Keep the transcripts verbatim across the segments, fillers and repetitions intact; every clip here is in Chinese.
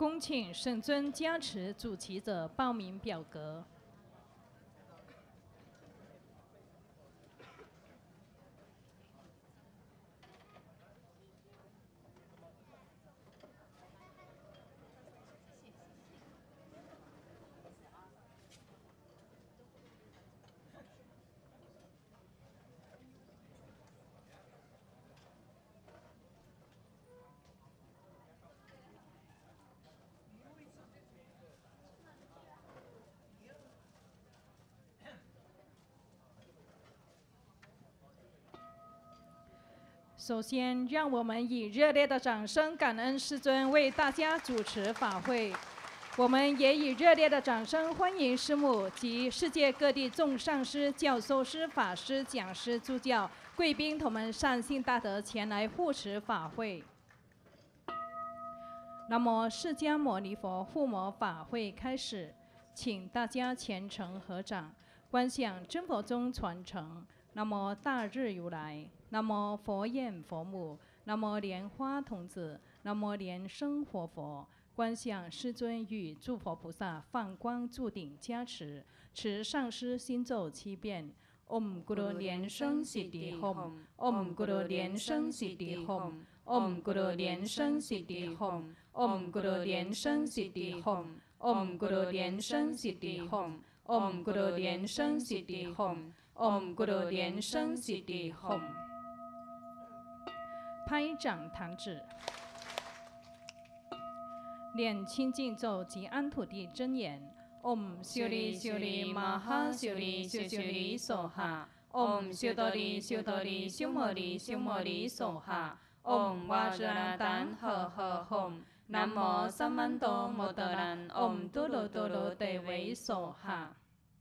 恭请圣尊加持主持者报名表格。首先，让我们以热烈的掌声感恩师尊为大家主持法会。我们也以热烈的掌声欢迎师母及世界各地众上师、教授师、法师、讲师、助教、贵宾同们善信大德前来护持法会。南无释迦牟尼佛护摩法会开始，请大家虔诚合掌，观想真佛宗传承。南无大日如来，南无佛焰佛母，南无莲花童子，南无莲生活佛。观想师尊与诸佛菩萨放光注顶加持，持上师心咒七遍。Om Guru Lian Sheng Siddhi Hom Om Guru Lian Sheng Siddhi Hom Om Guru Lian Sheng Siddhi Hom Om Guru Lian Sheng Siddhi Hom Om Guru Lian Sheng Siddhi Hom Om Guru Lian Sheng Siddhi Hom Om Guru Lian Sheng Siddhi Hom。拍掌弹指，念清净咒及安土地真言。Om 修利修利玛哈修利修修利梭哈。Om 修多利修多利修摩利修摩利梭哈。Om 瓦日拉丹呵呵吽。南无萨曼多摩德兰。Om 多罗多罗得维梭哈。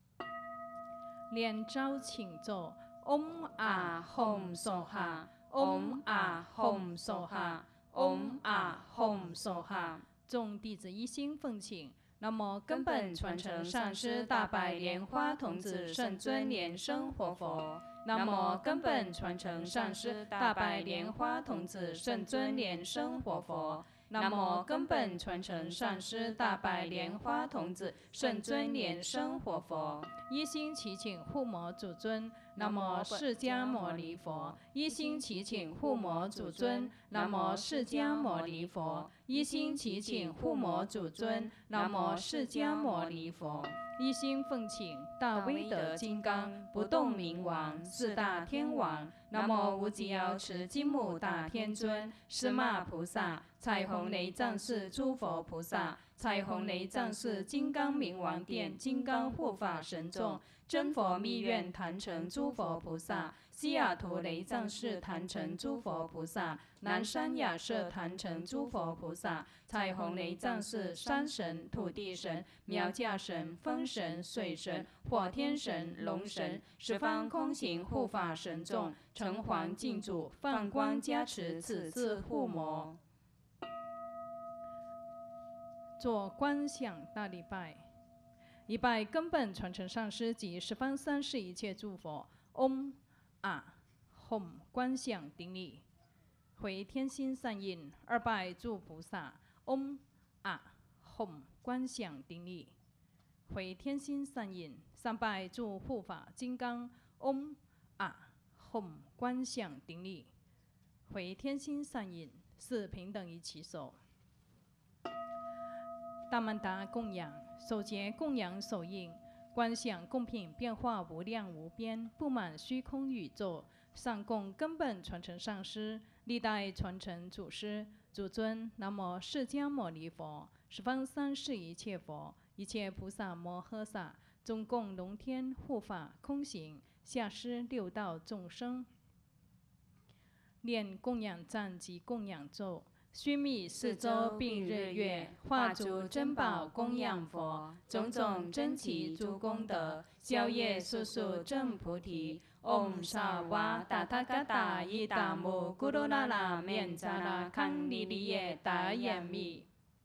连招请咒 Om 啊吽梭哈。Om 啊吽梭哈。Om 啊吽梭哈。众弟子一心奉请。南无根本传承上师大白莲花童子圣尊莲生活佛。南无根本传承上师大白莲花童子圣尊莲生活佛。南无根本传承上师大白莲花童子圣尊莲生活佛。一心祈请护摩主尊。南无释迦牟尼佛。一心祈请护摩主尊。南无释迦牟尼佛。一心祈请护摩主尊。南无释迦牟尼佛。一心奉请大威德金刚不动明王四大天王。南无无极瑶池金木大天尊。司马菩萨。彩虹雷藏寺诸佛菩萨。彩虹雷藏寺金刚明王殿金刚护法神众。真佛密院坛城诸佛菩萨。西雅图雷藏寺坛城诸佛菩萨。南山雅舍坛城诸佛菩萨。彩虹雷藏寺山神、土地神、苗架神、风神、水神、火天神、龙神、十方空行护法神众，城隍敬主放光加持此次护摩。做观想大礼拜，礼拜根本传承上师及十方三世一切诸佛。嗡啊吽观想顶礼，回天心善印，二拜诸菩萨。嗡啊吽观想顶礼，回天心善印，三拜诸护法金刚。嗡啊吽观想顶礼，回天心善印，四平等一起手。大曼达供养，首节供养手印，观想供品变化无量无边，布满虚空宇宙。上供根本传承上师，历代传承祖师。主尊南无释迦牟尼佛，十方三世一切佛，一切菩萨摩诃萨，中共龙天护法空行下施六道众生。念供养赞及供养咒。须弥四周并日月，化诸珍宝供养佛，种种珍奇诸功德，消业速速证菩提。唵萨瓦达他嘎达伊达姆咕噜啦啦面扎拉康利利耶达耶密。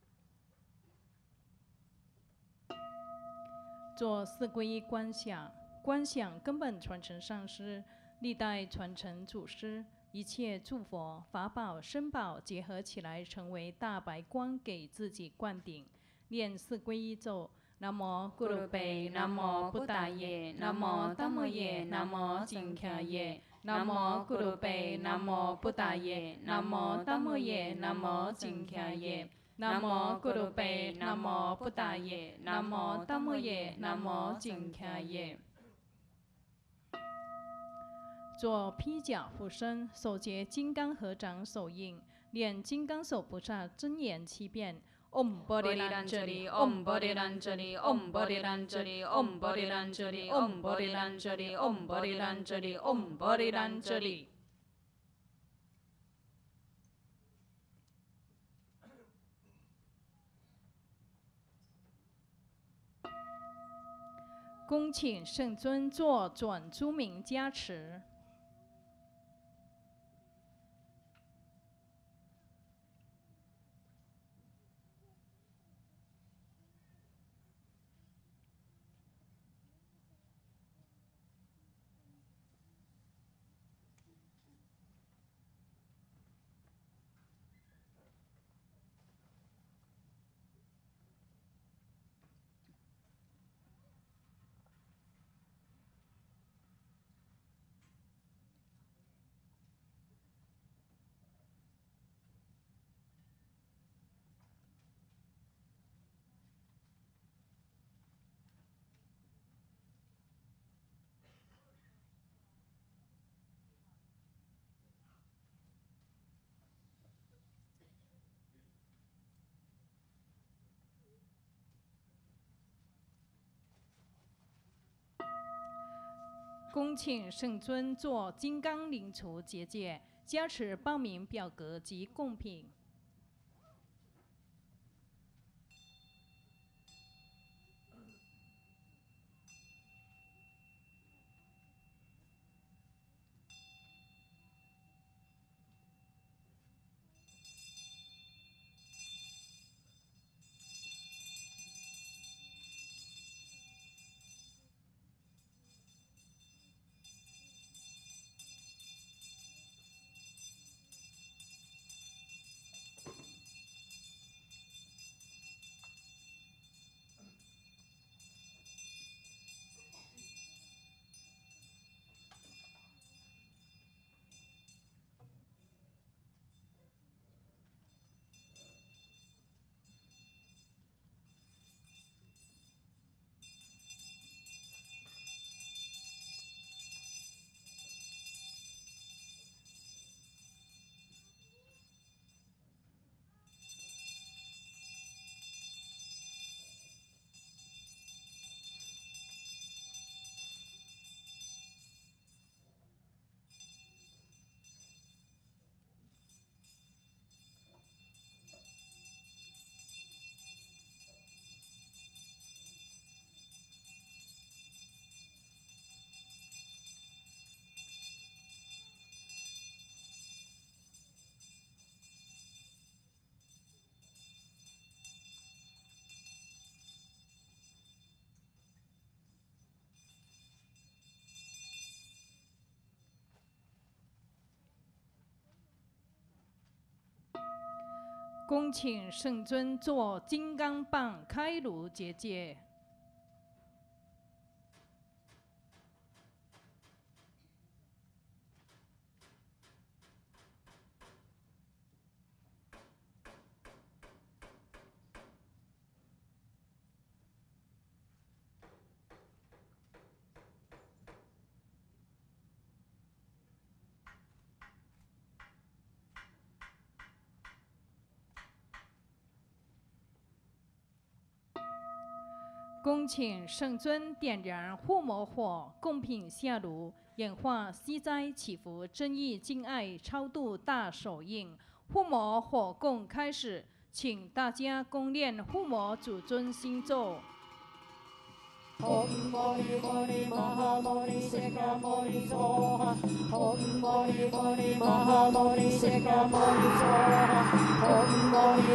做四皈依观想，观想根本传承上师，历代传承祖师。 一切诸佛法宝身宝结合起来，成为大白光，给自己灌顶。念四皈依咒：南无咕噜贝，南无布达耶，南无达摩耶，南无紧卡耶。南无咕噜贝，南无布达耶，南无达摩耶，南无紧卡耶。南无咕噜贝，南无布达耶，南无达摩耶，南无紧卡耶。做披甲护身，手结金刚合掌手印，念金刚手菩萨真言七遍。Om Bodhi Lanjali, Om Bodhi Lanjali, Om Bodhi Lanjali, Om Bodhi Lanjali, Om Bodhi Lanjali, Om Bodhi Lanjali, Om Bodhi Lanjali。恭请圣尊做转珠明加持。恭请圣尊做金刚灵除结界，加持报名表格及贡品。恭请圣尊做金刚棒开颅结界。恭请圣尊点燃护摩火，供品下炉，演化息灾祈福真意敬爱超度大手印。护摩火供开始，请大家恭念护摩主尊心咒。 Om Mani Mani Maha Mani Shikha Mani Soha Om Mani Mani Maha Mani Shikha Mani Soha Om Mani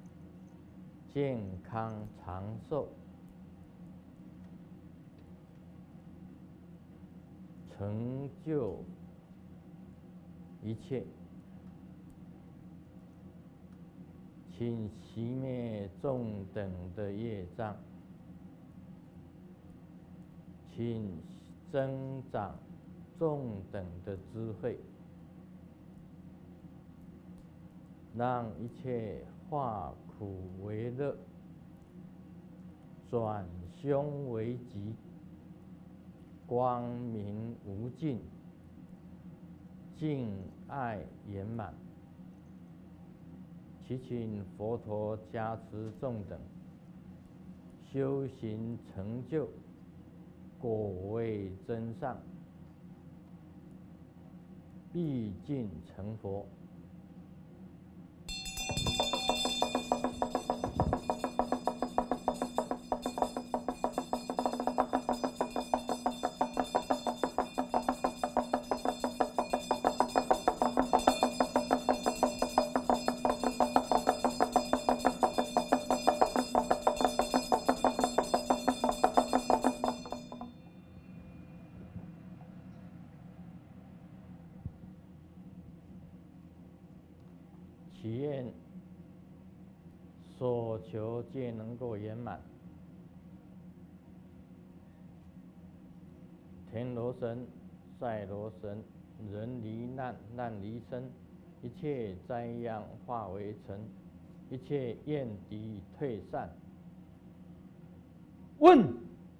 健康长寿，成就一切。请熄灭众等的业障，请增长众等的智慧，让一切化苦为乐，转凶为吉，光明无尽，敬爱圆满。祈请佛陀加持众等，修行成就果位真上，毕竟成佛。祈愿所求皆能够圆满。天罗神、赛罗神，人离难，难离身，一切灾殃化为尘，一切怨敌退散。问。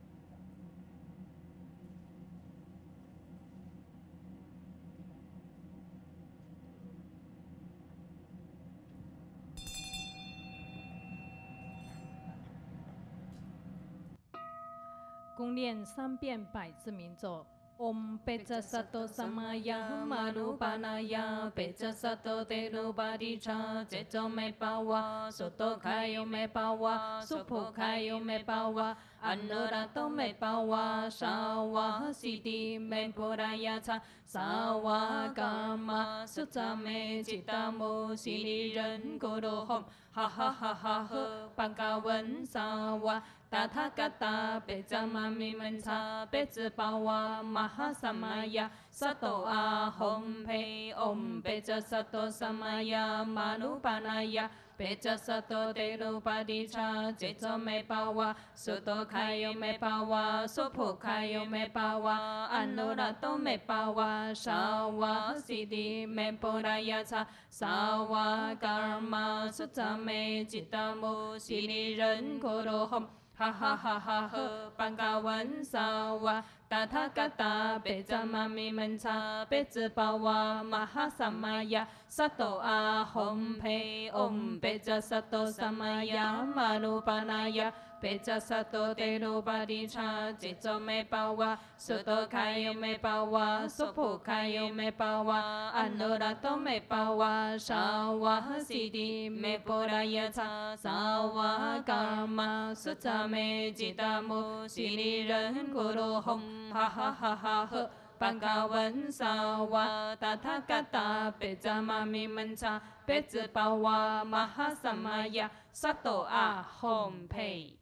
共念三遍百字明咒。Om Pecha Sato Samaya Marupanaya Pecha Sato Terubadicha Ceto Me Pawa Soto Kayo Me Pawa Supo Kayo Me Pawa Anurato Me Pawa Sawa Siti Me Purayata Sawa Karma Sutta Me Chitamu Sili Ren Guru Hom Ha ha ha ha ha Pangkawan Sawa Tathagata Pecamami Mansa Pecapawa Mahasamaya Sato Ahom Pe Om Peca Sato Samaya Manupanaya Peca Sato Terupadicha Ceto Me Pawa Suto Kayo Me Pawa Supo Kayo Me Pawa Anurato Me Pawa Sawa Siddhi Me Purayata Sawa Karma Sutta Me Chitamu Sili Ren Guru Hom Ha ha ha ha ha Pangkawan Sawa Tathagata Pecamami Mansa Pecapawa Mahasamaya Sato Ahom Pe Om Peca Sato Samaya Manupanaya Peca Sato Terupadicha Ceto Me Pawa Suto Kayo Me Pawa Supo Kayo Me Pawa Anurato Me Pawa Sawa Siddhi Me Purayata Sawa Karma Sutta Me Chitamu Sili Ren Guru Hom Ha ha ha ha ha Pangkawan Sawa Tathagata Pecamami Mansa Pecapawa Mahasamaya Sato Ahom Pe。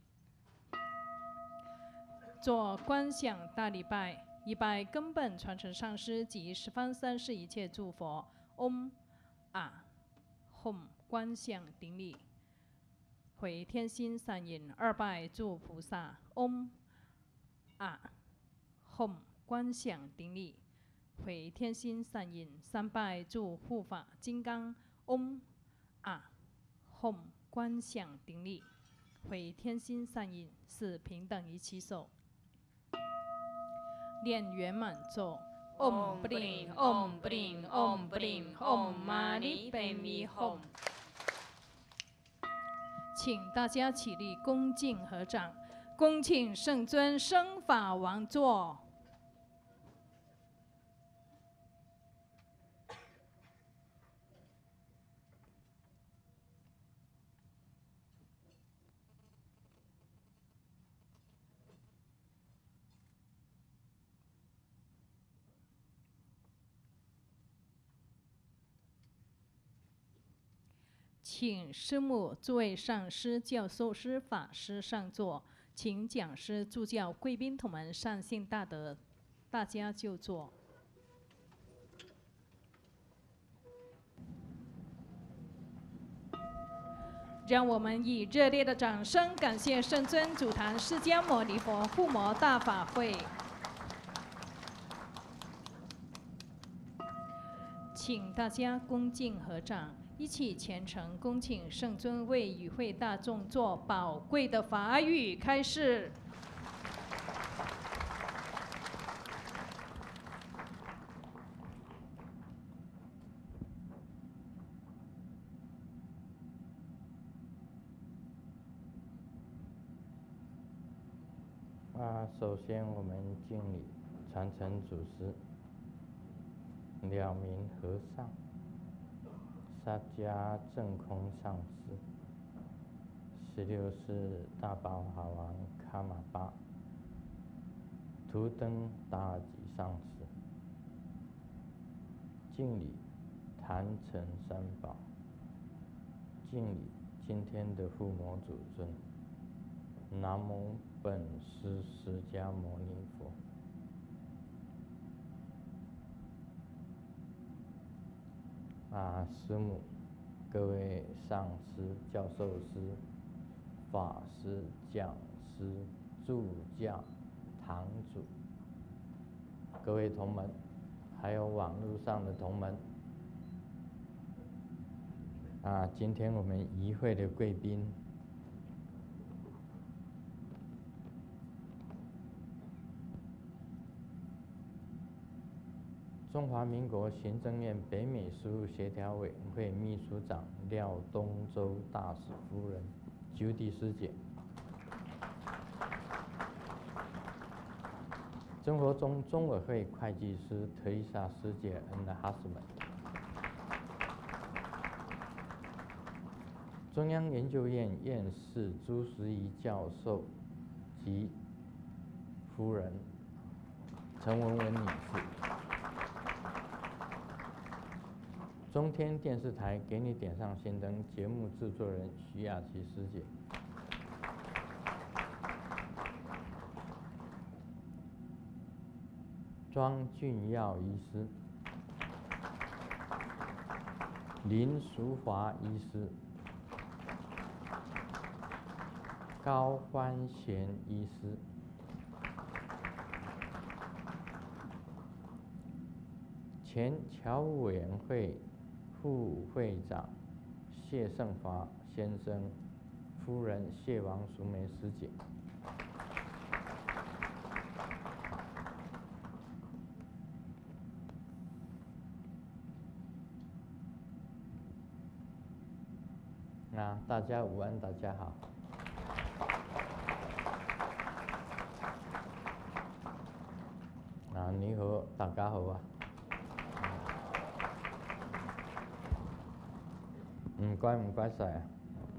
做观想大礼拜，一拜根本传承上师及十方三世一切诸佛。嗡啊吽观想顶礼，回天心三引二拜诸菩萨。嗡啊吽观想顶礼，回天心三引三拜诸护法金刚。嗡啊吽观想顶礼，回天心三引四平等一起手。念圆满咒。Om Bring Om Bring Om Bring Om Mani Padme Hum。请大家起立，恭敬合掌，恭请圣尊生法王座。 请师母、诸位上师、教授师、法师上座，请讲师、助教、贵宾同们善信大德，大家就坐。让我们以热烈的掌声感谢圣尊主坛释迦牟尼佛护摩大法会。请大家恭敬合掌，一起虔诚恭请圣尊为与会大众做宝贵的法语开示。 啊，首先我们敬礼传承祖师了明和尚、萨迦正空上师、十六世大宝法王卡玛巴、图登达尔吉上师，敬礼坛城三宝，敬礼今天的护摩祖尊。南无本师释迦牟尼佛。啊，师母、各位上师、教授师、法师、讲师、助教、堂主，各位同门，还有网络上的同门。啊，今天我们仪会的贵宾。中华民国行政院北美事务协调委员会秘书长廖东洲大使夫人Judy师姐，中国中中委会会计师特丽莎师姐 and husband， 中央研究院院士朱时仪教授及夫人陈文文女士。中天电视台给你点上心灯节目制作人徐雅琪师姐，庄俊耀医师，林淑华医师，高欢贤医师，前侨务委员会副会长谢胜华先生，夫人谢王淑梅师姐，啊，大家午安，大家好。啊，你好，大家好啊。唔該唔該晒啊！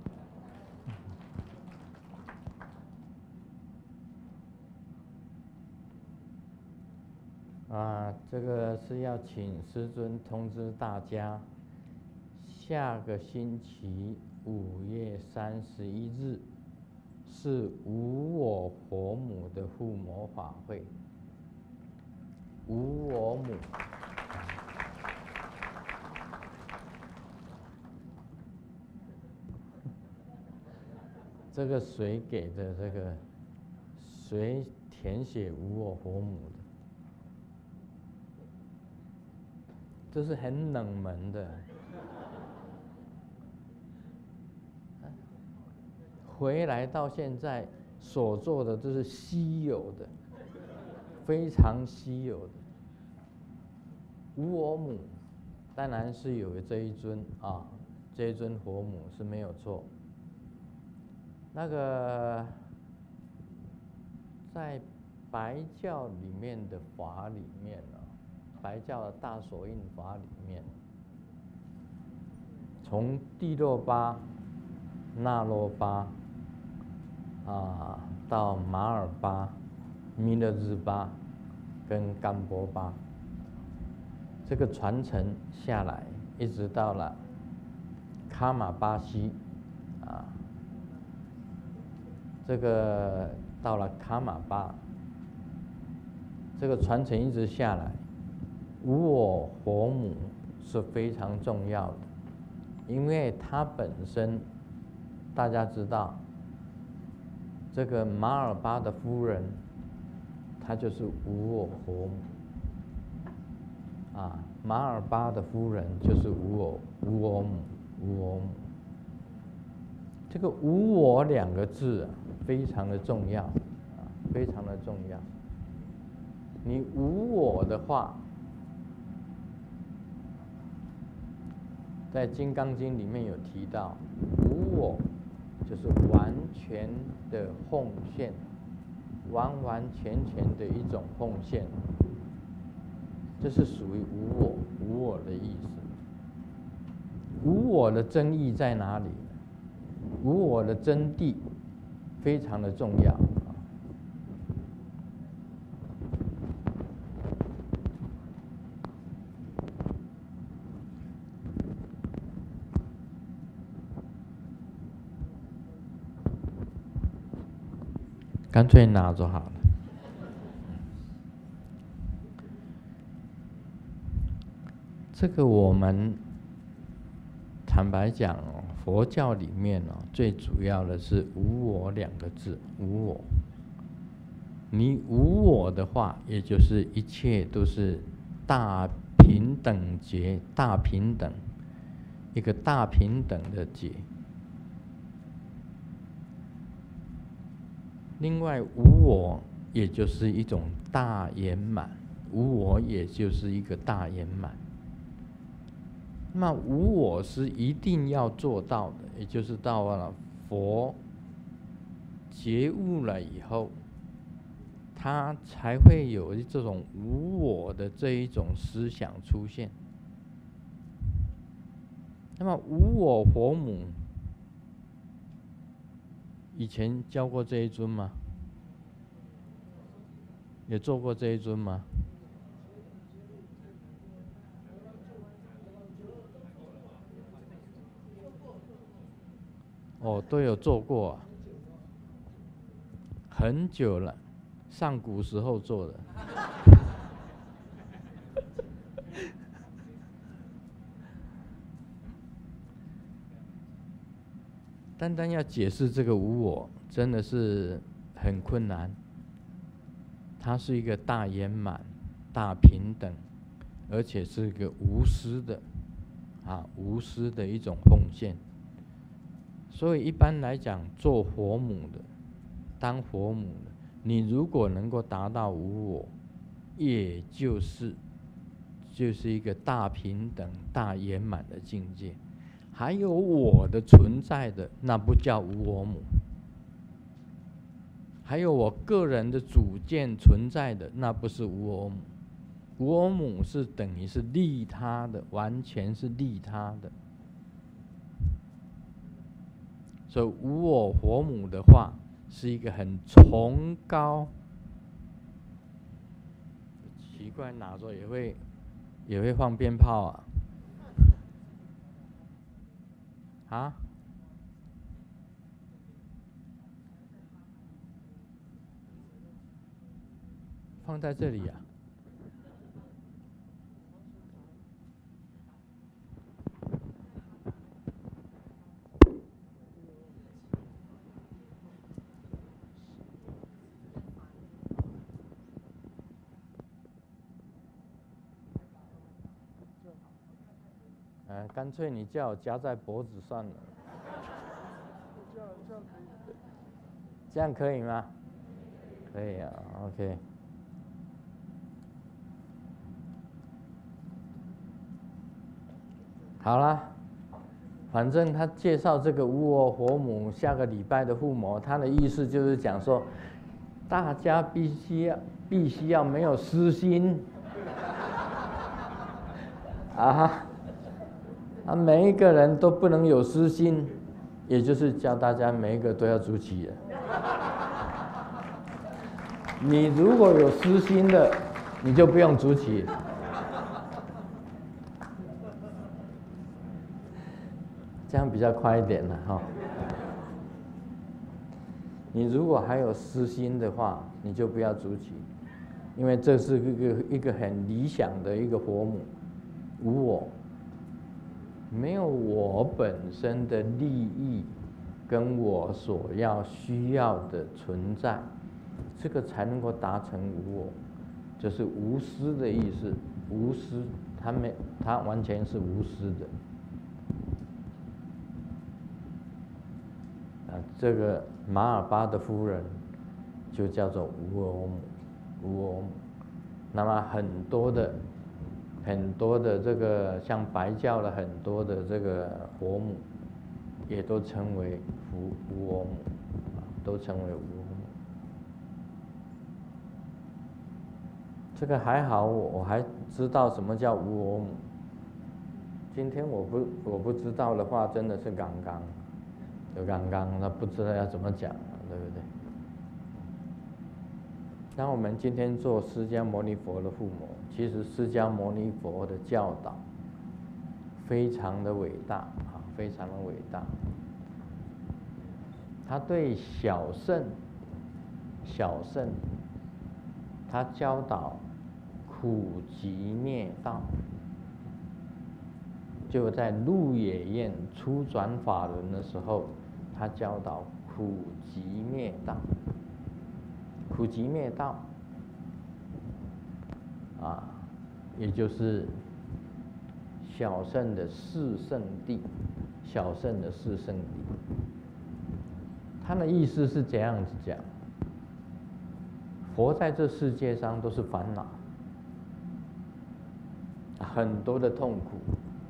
啊，这个是要请师尊通知大家，下个星期五月三十一日是无我佛母的护摩法会，无我母。这个谁给的？这个谁填写无我佛母的？这是很冷门的。回来到现在所做的都是稀有的，非常稀有的。无我母当然是有这一尊啊，这一尊佛母是没有错。那个在白教里面的法里面呢、啊，白教的大手印法里面，从帝洛巴、那罗巴啊到马尔巴、弥勒日巴跟甘波巴，这个传承下来，一直到了卡玛巴西，啊，这个到了卡玛巴，这个传承一直下来，无我活母是非常重要的，因为它本身大家知道，这个马尔巴的夫人，她就是无我活母。啊，马尔巴的夫人就是无我无我母无我母。这个无我两个字啊，非常的重要啊，非常的重要。你无我的话，在《金刚经》里面有提到，无我就是完全的奉献，完完全全的一种奉献。这是属于无我，无我的意思。无我的真义在哪里？无我的真谛非常的重要。干脆拿就好了。这个我们坦白讲哦，佛教里面哦，最主要的是无我两个字，无我。你无我的话，也就是一切都是大平等觉，大平等，一个大平等的觉。另外，无我也就是一种大圆满，无我也就是一个大圆满。那无我是一定要做到的，也就是到了佛觉悟了以后，他才会有这种无我的这一种思想出现。那么无我佛母，以前教过这一尊吗？也做过这一尊吗？哦，都有做过、啊，很久了，上古时候做的。单单要解释这个无我，真的是很困难。它是一个大圆满、大平等，而且是一个无私的，啊，无私的一种奉献。所以一般来讲，做佛母的，当佛母的，你如果能够达到无我，也就是就是一个大平等、大圆满的境界。还有我的存在的，那不叫无我母；还有我个人的主见存在的，那不是无我母。无我母是等于是利他的，完全是利他的。所以无我佛母的话，是一个很崇高。奇怪，哪座也会也会放鞭炮啊？啊？放在这里啊？呃，干脆你叫我夹在脖子算了。这样可以吗？可以啊 ，OK。好啦，反正他介绍这个无我佛母，下个礼拜的附魔，他的意思就是讲说，大家必须要必须要没有私心啊。啊，每一个人都不能有私心，也就是教大家每一个都要主起人。你如果有私心的，你就不用主起。 这样比较快一点了哈。你如果还有私心的话，你就不要筑起，因为这是一个一个很理想的一个佛母，无我，没有我本身的利益，跟我所要需要的存在，这个才能够达成无我，就是无私的意思。无私，他没，他完全是无私的。啊，这个马尔巴的夫人就叫做无我母，无我母。那么很多的很多的这个像白教的很多的这个佛母，也都称为无无我母，啊，都称为无我母。这个还好，我我还知道什么叫无我母。今天我不我不知道的话，真的是刚刚。就刚刚，那不知道要怎么讲了，对不对？那我们今天做释迦牟尼佛的父母，其实释迦牟尼佛的教导非常的伟大啊，非常的伟大。他对小圣，小圣，他教导苦集灭道。就在鹿野苑初转法轮的时候，他教导苦集灭道。苦集灭道，啊，也就是小圣的四圣谛，小圣的四圣谛。他的意思是这样子讲：佛在这世界上都是烦恼，很多的痛苦。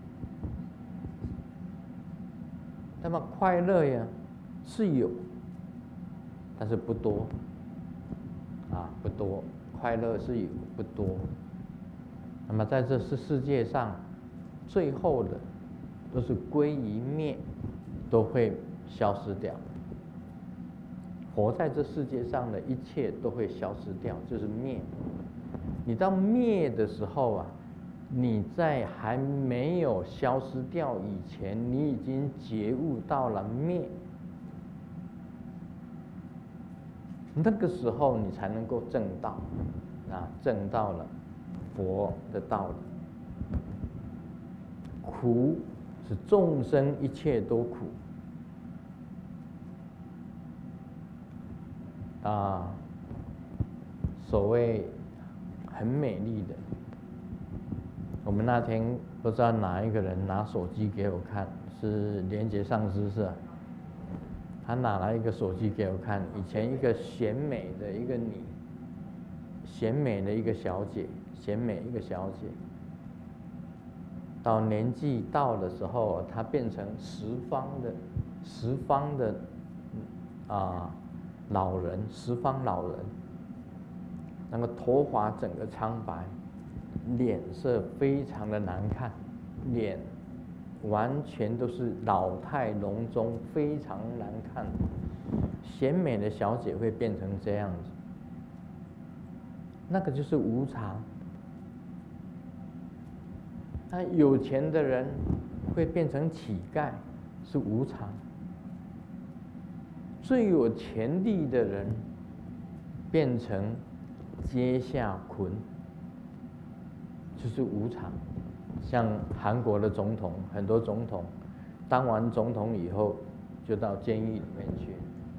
那么快乐呀，是有，但是不多，啊，不多，快乐是有，不多。那么在这世世界上，最后的都是归于灭，都会消失掉。活在这世界上的一切都会消失掉，就是灭。你到灭的时候啊，你在还没有消失掉以前，你已经觉悟到了灭，那个时候你才能够证道，啊，证到了佛的道理。苦是众生一切都苦啊，所谓很美丽的。我们那天不知道哪一个人拿手机给我看，是莲觉上师是吧？他拿来一个手机给我看，以前一个选美的一个女，选美的一个小姐，选美一个小姐，到年纪到的时候，她变成十方的十方的啊老人，十方老人，那个头发整个苍白。脸色非常的难看，脸完全都是老态龙钟，非常难看。贤美的小姐会变成这样子，那个就是无常。那有钱的人会变成乞丐，是无常。最有钱力的人变成阶下捆，就是无常。像韩国的总统，很多总统当完总统以后就到监狱里面去。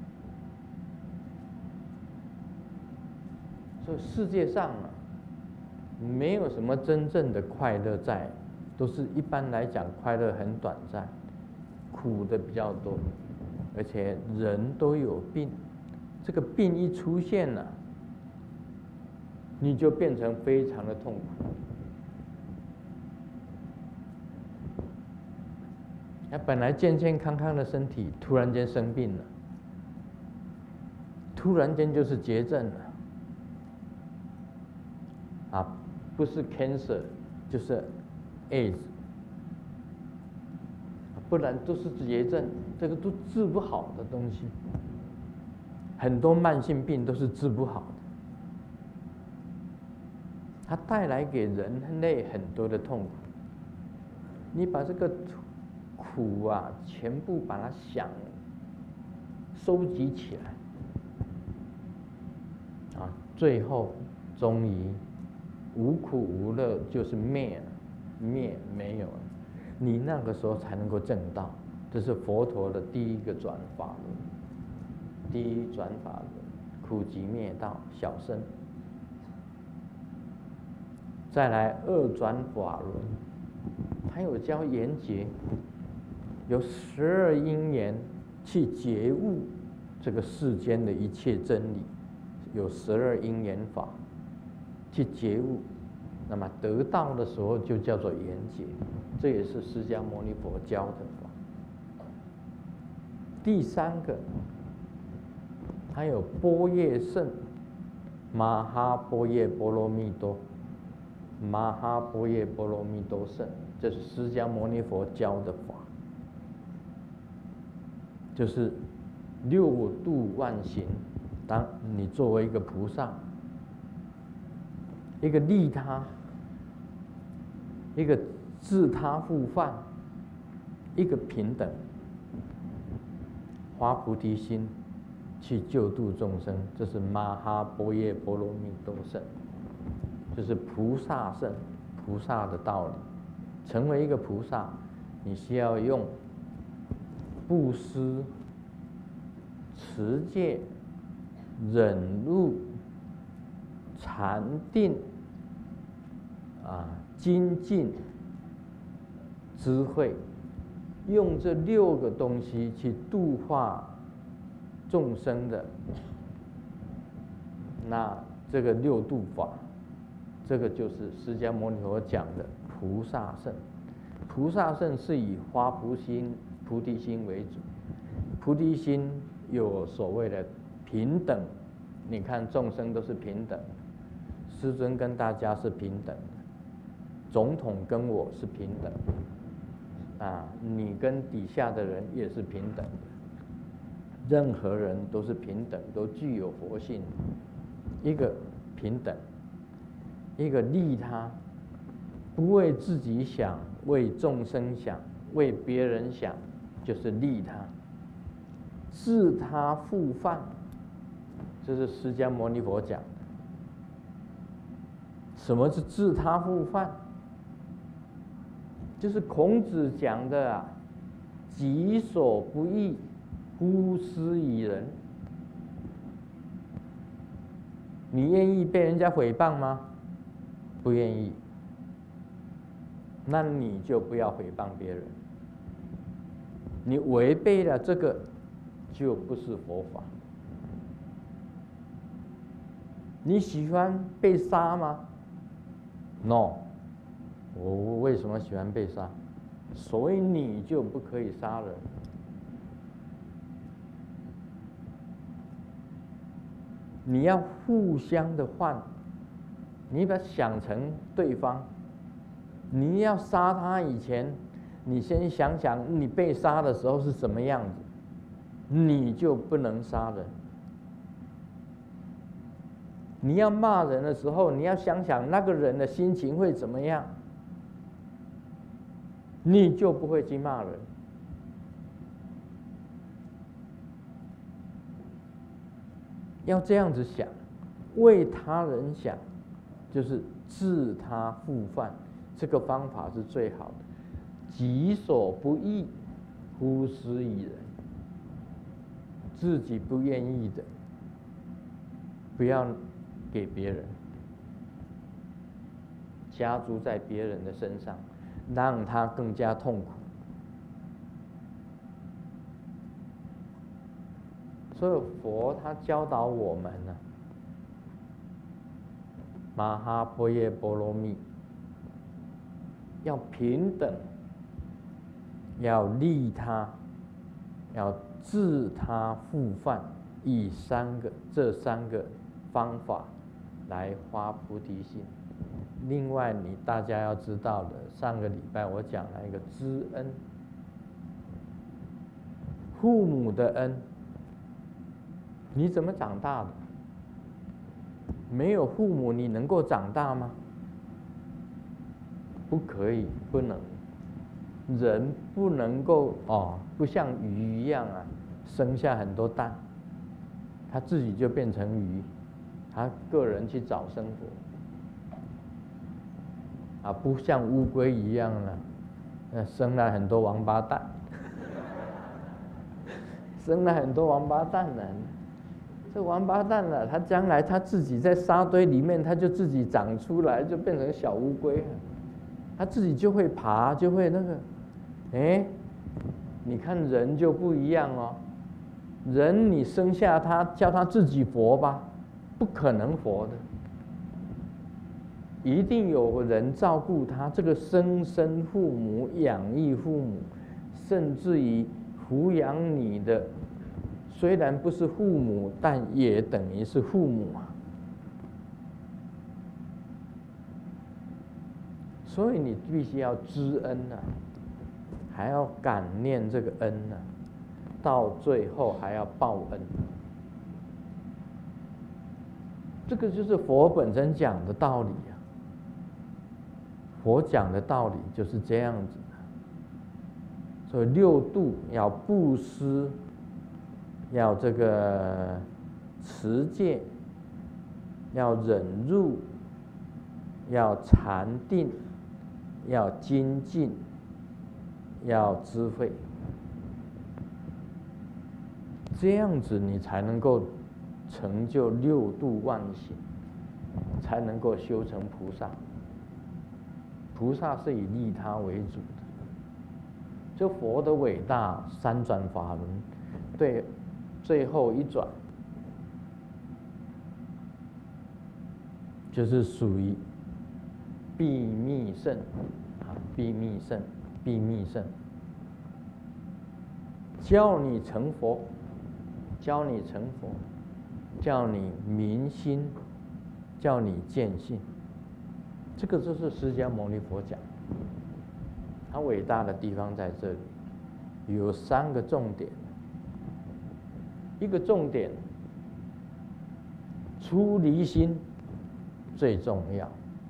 所以世界上啊，没有什么真正的快乐在，都是一般来讲快乐很短暂，苦的比较多，而且人都有病，这个病一出现了，你就变成非常的痛苦。那本来健健康康的身体，突然间生病了，突然间就是绝症了，啊，不是 cancer 就是 AIDS， 不然都是绝症，这个都治不好的东西。很多慢性病都是治不好的，它带来给人类很多的痛苦。你把这个苦啊，全部把它想收集起来，啊，最后终于无苦无乐，就是灭了，灭没有了。你那个时候才能够证道，这是佛陀的第一个转法轮，第一转法轮，苦集灭道，小乘。再来二转法轮，还有教缘觉，有十二因缘去觉悟这个世间的一切真理，有十二因缘法去觉悟，那么得到的时候就叫做缘觉，这也是释迦牟尼佛教的法。第三个，还有般若圣，马哈般若波罗蜜多，马哈般若波罗蜜多圣，这是释迦牟尼佛教的法，就是六度万行。当你作为一个菩萨，一个利他，一个自他复犯，一个平等，发菩提心去救度众生，这是马哈般若波罗蜜多圣，就是菩萨圣，菩萨的道理。成为一个菩萨，你需要用布施、持戒、忍辱、禅定啊、精进、智慧，用这六个东西去度化众生的，那这个六度法，这个就是释迦牟尼佛讲的菩萨圣。菩萨圣是以发菩心、菩提心为主，菩提心有所谓的平等，你看众生都是平等，师尊跟大家是平等的，总统跟我是平等的，啊，你跟底下的人也是平等的，任何人都是平等，都具有佛性。一个平等，一个利他，不为自己想，为众生想，为别人想，就是利他。自他复犯，这是释迦牟尼佛讲的。什么是自他复犯？就是孔子讲的啊，己所不欲，勿施于人。你愿意被人家诽谤吗？不愿意，那你就不要诽谤别人。你违背了这个，就不是佛法。你喜欢被杀吗 ？No， 我为什么喜欢被杀？所以你就不可以杀人。你要互相的换，你把它想成对方，你要杀他以前，你先想想你被杀的时候是什么样子，你就不能杀人。你要骂人的时候，你要想想那个人的心情会怎么样，你就不会去骂人。要这样子想，为他人想，就是自他复犯，这个方法是最好的。己所不欲，勿施于人。自己不愿意的，不要给别人，加诸在别人的身上，让他更加痛苦。所以佛他教导我们呢，马哈般若波罗蜜，要平等，要利他，要自他复犯，以三个这三个方法来发菩提心。另外，你大家要知道的，上个礼拜我讲了一个知恩，父母的恩。你怎么长大的？没有父母，你能够长大吗？不可以，不能。 人不能够哦，不像鱼一样啊，生下很多蛋，他自己就变成鱼，他个人去找生活，啊，不像乌龟一样呢，呃，生了很多王八蛋，生了很多王八蛋呢。这王八蛋呢、啊，它将来它自己在沙堆里面，它就自己长出来，就变成小乌龟了。它自己就会爬，就会那个，哎，你看人就不一样哦。人你生下他，叫他自己活吧，不可能活的，一定有人照顾他。这个生身父母、养育父母，甚至于抚养你的。虽然不是父母，但也等于是父母啊。所以你必须要知恩啊，还要感念这个恩啊，到最后还要报恩。这个就是佛本身讲的道理啊。佛讲的道理就是这样子的。所以六度要布施。要这个持戒，要忍辱，要禅定，要精进，要智慧，这样子你才能够成就六度万行，才能够修成菩萨。菩萨是以利他为主的，就佛的伟大三转法轮，对。最后一转，就是属于秘密圣啊，秘密圣，秘密圣，教你成佛，教你成佛，叫你明心，叫你见性。这个就是释迦牟尼佛讲，他伟大的地方在这里，有三个重点。一个重点，出离心最重要。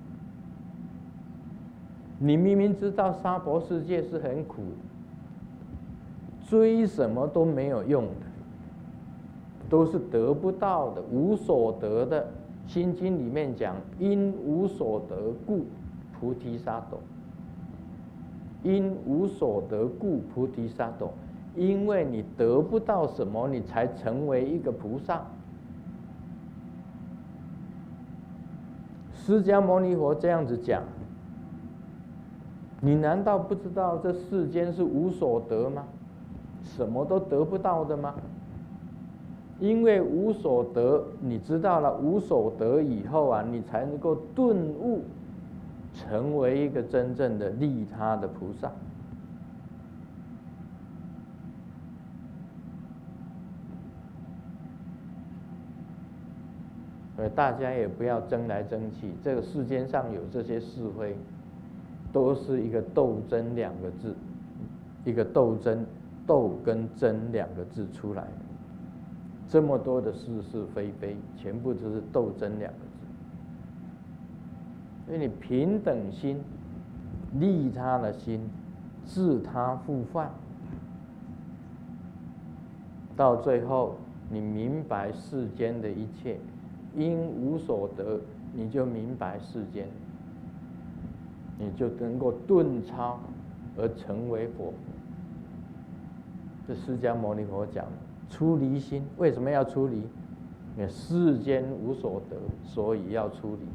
你明明知道娑婆世界是很苦的，追什么都没有用的，都是得不到的，无所得的。心经里面讲，因无所得故，菩提萨埵。因无所得故，菩提萨埵。因为你得不到什么，你才成为一个菩萨。释迦牟尼佛这样子讲，你难道不知道这世间是无所得吗？什么都得不到的吗？因为无所得，你知道了无所得以后啊，你才能够顿悟，成为一个真正的利他的菩萨。所以大家也不要争来争去，这个世间上有这些是非，都是一个斗争两个字，一个斗争，斗跟争两个字出来的。这么多的是是非非，全部都是斗争两个字。所以你平等心、利他的心、自他复犯，到最后你明白世间的一切。因无所得，你就明白世间，你就能够顿超而成为佛。这释迦牟尼佛讲出离心，为什么要出离？因为世间无所得，所以要出离。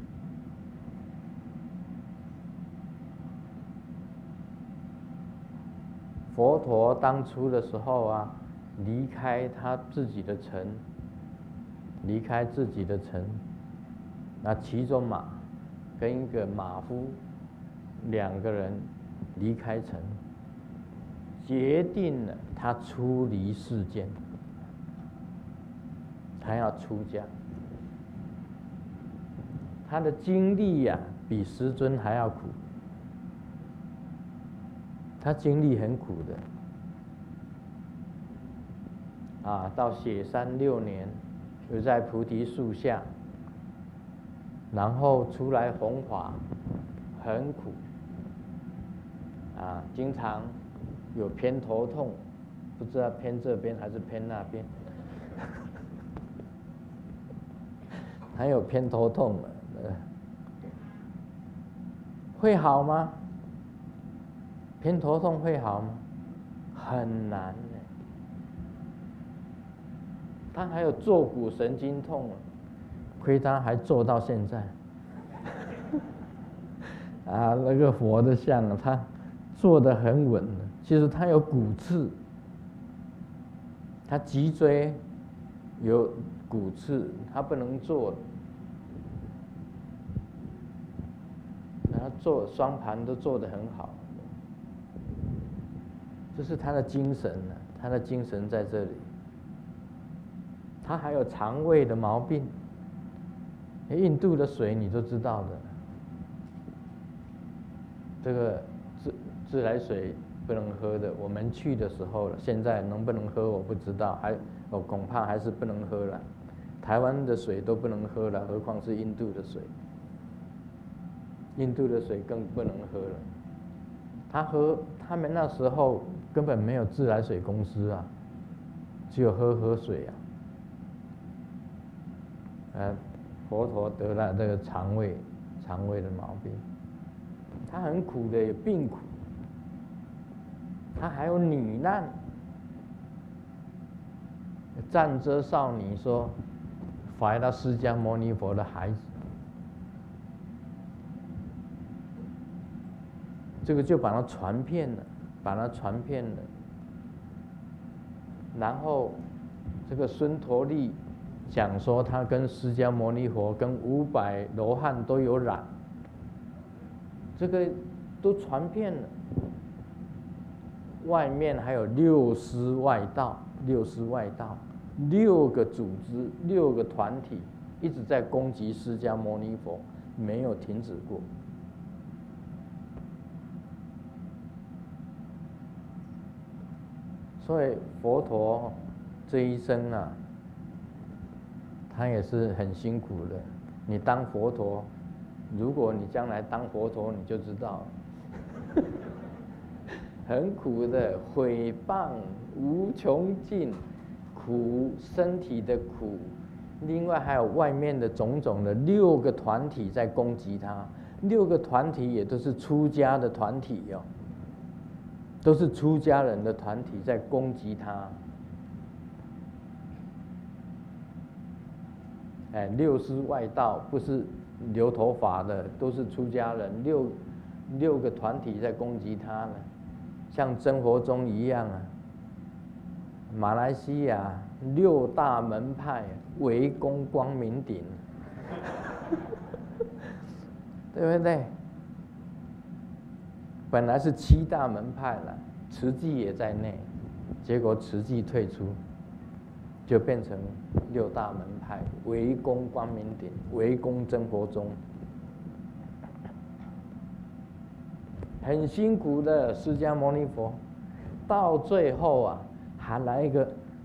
佛陀当初的时候啊，离开他自己的城。离开自己的城，那骑着马，跟一个马夫两个人离开城，决定了他出离世间，他要出家。他的经历呀、啊，比师尊还要苦，他经历很苦的，啊，到雪山六年。就在菩提树下，然后出来弘法，很苦，啊，经常有偏头痛，不知道偏这边还是偏那边，还有偏头痛了，呃，会好吗？偏头痛会好吗？很难呢。他还有坐骨神经痛，亏他还做到现在。啊，那个佛的像，他坐得很稳的。其实他有骨刺，他脊椎有骨刺，他不能坐。他做双盘都做得很好，这是他的精神呢、啊，他的精神在这里。他还有肠胃的毛病，印度的水你都知道的，这个自自来水不能喝的，我们去的时候了，现在能不能喝我不知道，还哦恐怕还是不能喝了。台湾的水都不能喝了，何况是印度的水。印度的水更不能喝了。他喝，他们那时候根本没有自来水公司啊，只有喝喝水啊。呃，佛陀得了这个肠胃肠胃的毛病，他很苦的，有病苦，他还有女难。赞遮少女说，怀了释迦牟尼佛的孩子。这个就把它传遍了，把它传遍了。然后，这个孙陀利讲说，他跟释迦牟尼佛、跟五百罗汉都有染，这个都传遍了。外面还有六师外道，六师外道，六个组织、六个团体一直在攻击释迦牟尼佛，没有停止过。所以佛陀这一生啊，他也是很辛苦的。你当佛陀，如果你将来当佛陀，你就知道了，很苦的，毁谤无穷尽，苦身体的苦，另外还有外面的种种的六个团体在攻击他，六个团体也都是出家的团体哦。都是出家人的团体在攻击他，哎，六师外道不是留头发的，都是出家人，六六个团体在攻击他呢，像真佛宗一样啊。马来西亚六大门派围攻光明顶，对不对？本来是七大门派了，慈济也在内，结果慈济退出，就变成六大门派围攻光明顶，围攻真佛宗，很辛苦的释迦牟尼佛，到最后啊，还来一个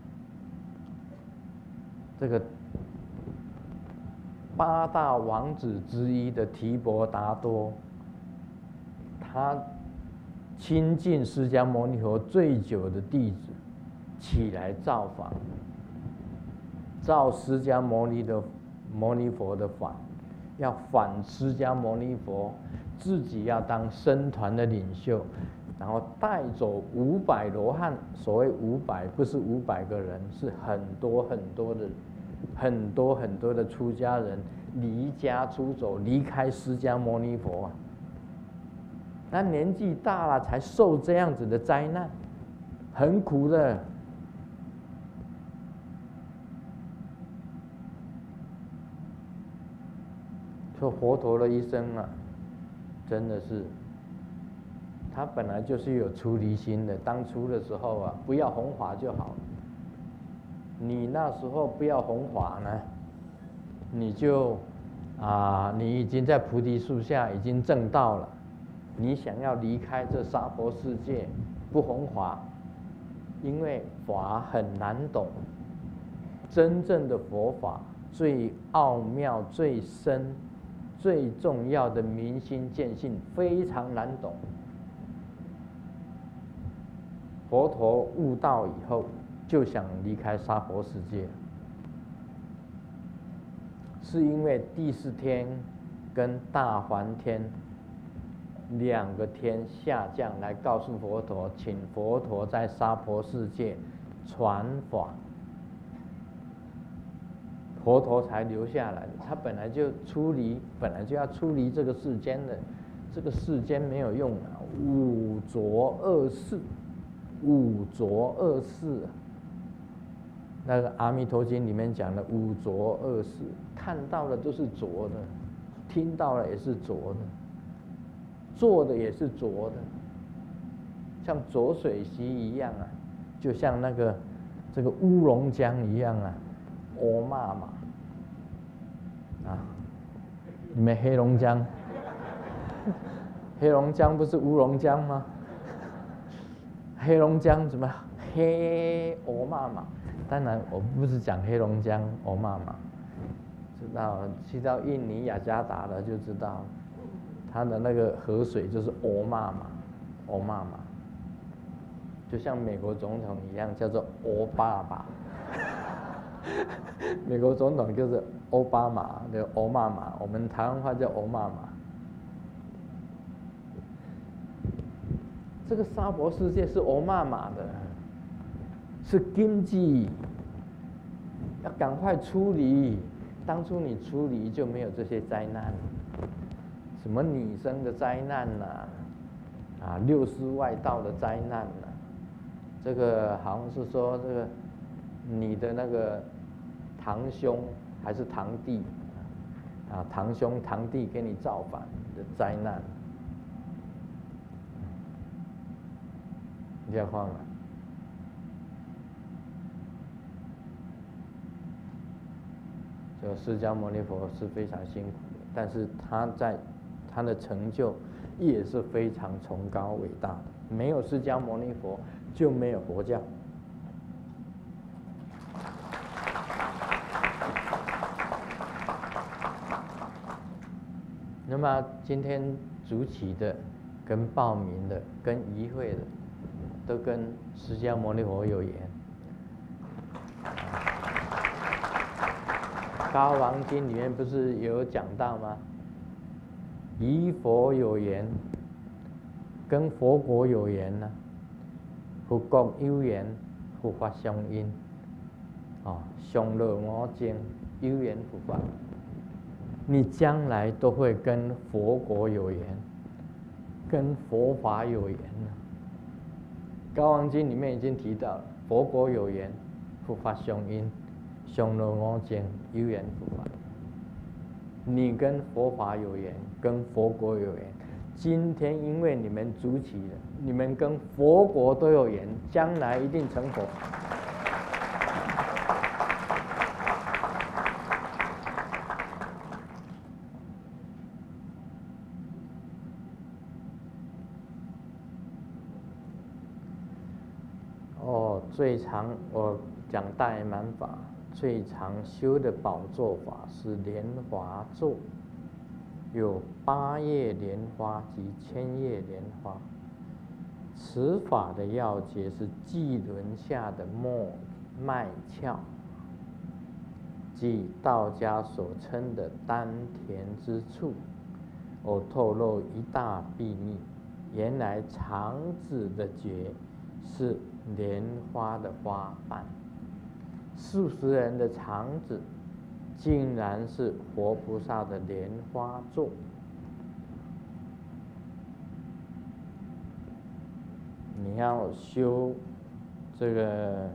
这个八大王子之一的提婆达多，他亲近释迦牟尼佛最久的弟子起来造反，造释迦牟尼的牟尼佛的反，要反释迦牟尼佛，自己要当僧团的领袖，然后带走五百罗汉。所谓五百，不是五百个人，是很多很多的、很多很多的出家人离家出走，离开释迦牟尼佛啊。他年纪大了才受这样子的灾难，很苦的。说佛陀的一生啊，真的是，他本来就是有出离心的。当初的时候啊，不要弘法就好。你那时候不要弘法呢，你就啊，你已经在菩提树下已经证道了。你想要离开这娑婆世界，不弘法，因为法很难懂。真正的佛法最奥妙、最深、最重要的明心见性非常难懂。 佛陀悟道以后，就想离开娑婆世界，是因为第四天跟大梵天两个天下降来告诉佛陀，请佛陀在娑婆世界传法，佛陀才留下来的。他本来就出离，本来就要出离这个世间的，这个世间没有用啊，五浊恶世，五浊恶世啊。那个《阿弥陀经》里面讲的五浊恶世，看到的都是浊的，听到了也是浊的，做的也是浊的，像浊水溪一样啊，就像那个这个乌龙江一样啊，欧妈妈啊，你们黑龙江，黑龙江不是乌龙江吗？黑龙江怎么黑欧妈妈？当然，我不是讲黑龙江欧妈妈，知道去到印尼雅加达了就知道，它的那个河水就是欧妈妈，欧妈妈，就像美国总统一样，叫做欧爸爸。美国总统就是奥巴马，就欧妈妈，我们台湾话叫欧妈妈。这个娑婆世界是欧妈妈的。是经济，要赶快出离。当初你出离就没有这些灾难，什么女生的灾难呐、啊，啊六师外道的灾难呐、啊，这个好像是说这个你的那个堂兄还是堂弟啊，堂兄堂弟给你造反的灾难，你要慌了。就释迦牟尼佛是非常辛苦的，但是他在他的成就也是非常崇高伟大的。没有释迦牟尼佛，就没有佛教。那么今天主起的、跟报名的、跟仪会的，都跟释迦牟尼佛有缘。《高王经》里面不是有讲到吗？与佛有缘，跟佛国有缘呢、啊，佛国有缘，佛法相应。哦，相乐我经，有缘佛法，你将来都会跟佛国有缘，跟佛法有缘呢、啊。《高王经》里面已经提到了，佛国有缘，佛法相应。相乐我经，有缘佛法。你跟佛法有缘，跟佛国有缘。今天因为你们主起了，你们跟佛国都有缘，将来一定成佛。哦，最长我讲大圆满法。最常修的宝座法是莲华座，有八叶莲花及千叶莲花。此法的要诀是际轮下的末脉窍，即道家所称的丹田之处。我透露一大秘密，原来肠子的诀是莲花的花瓣。数十人的肠子，竟然是活菩萨的莲花座。你要修这个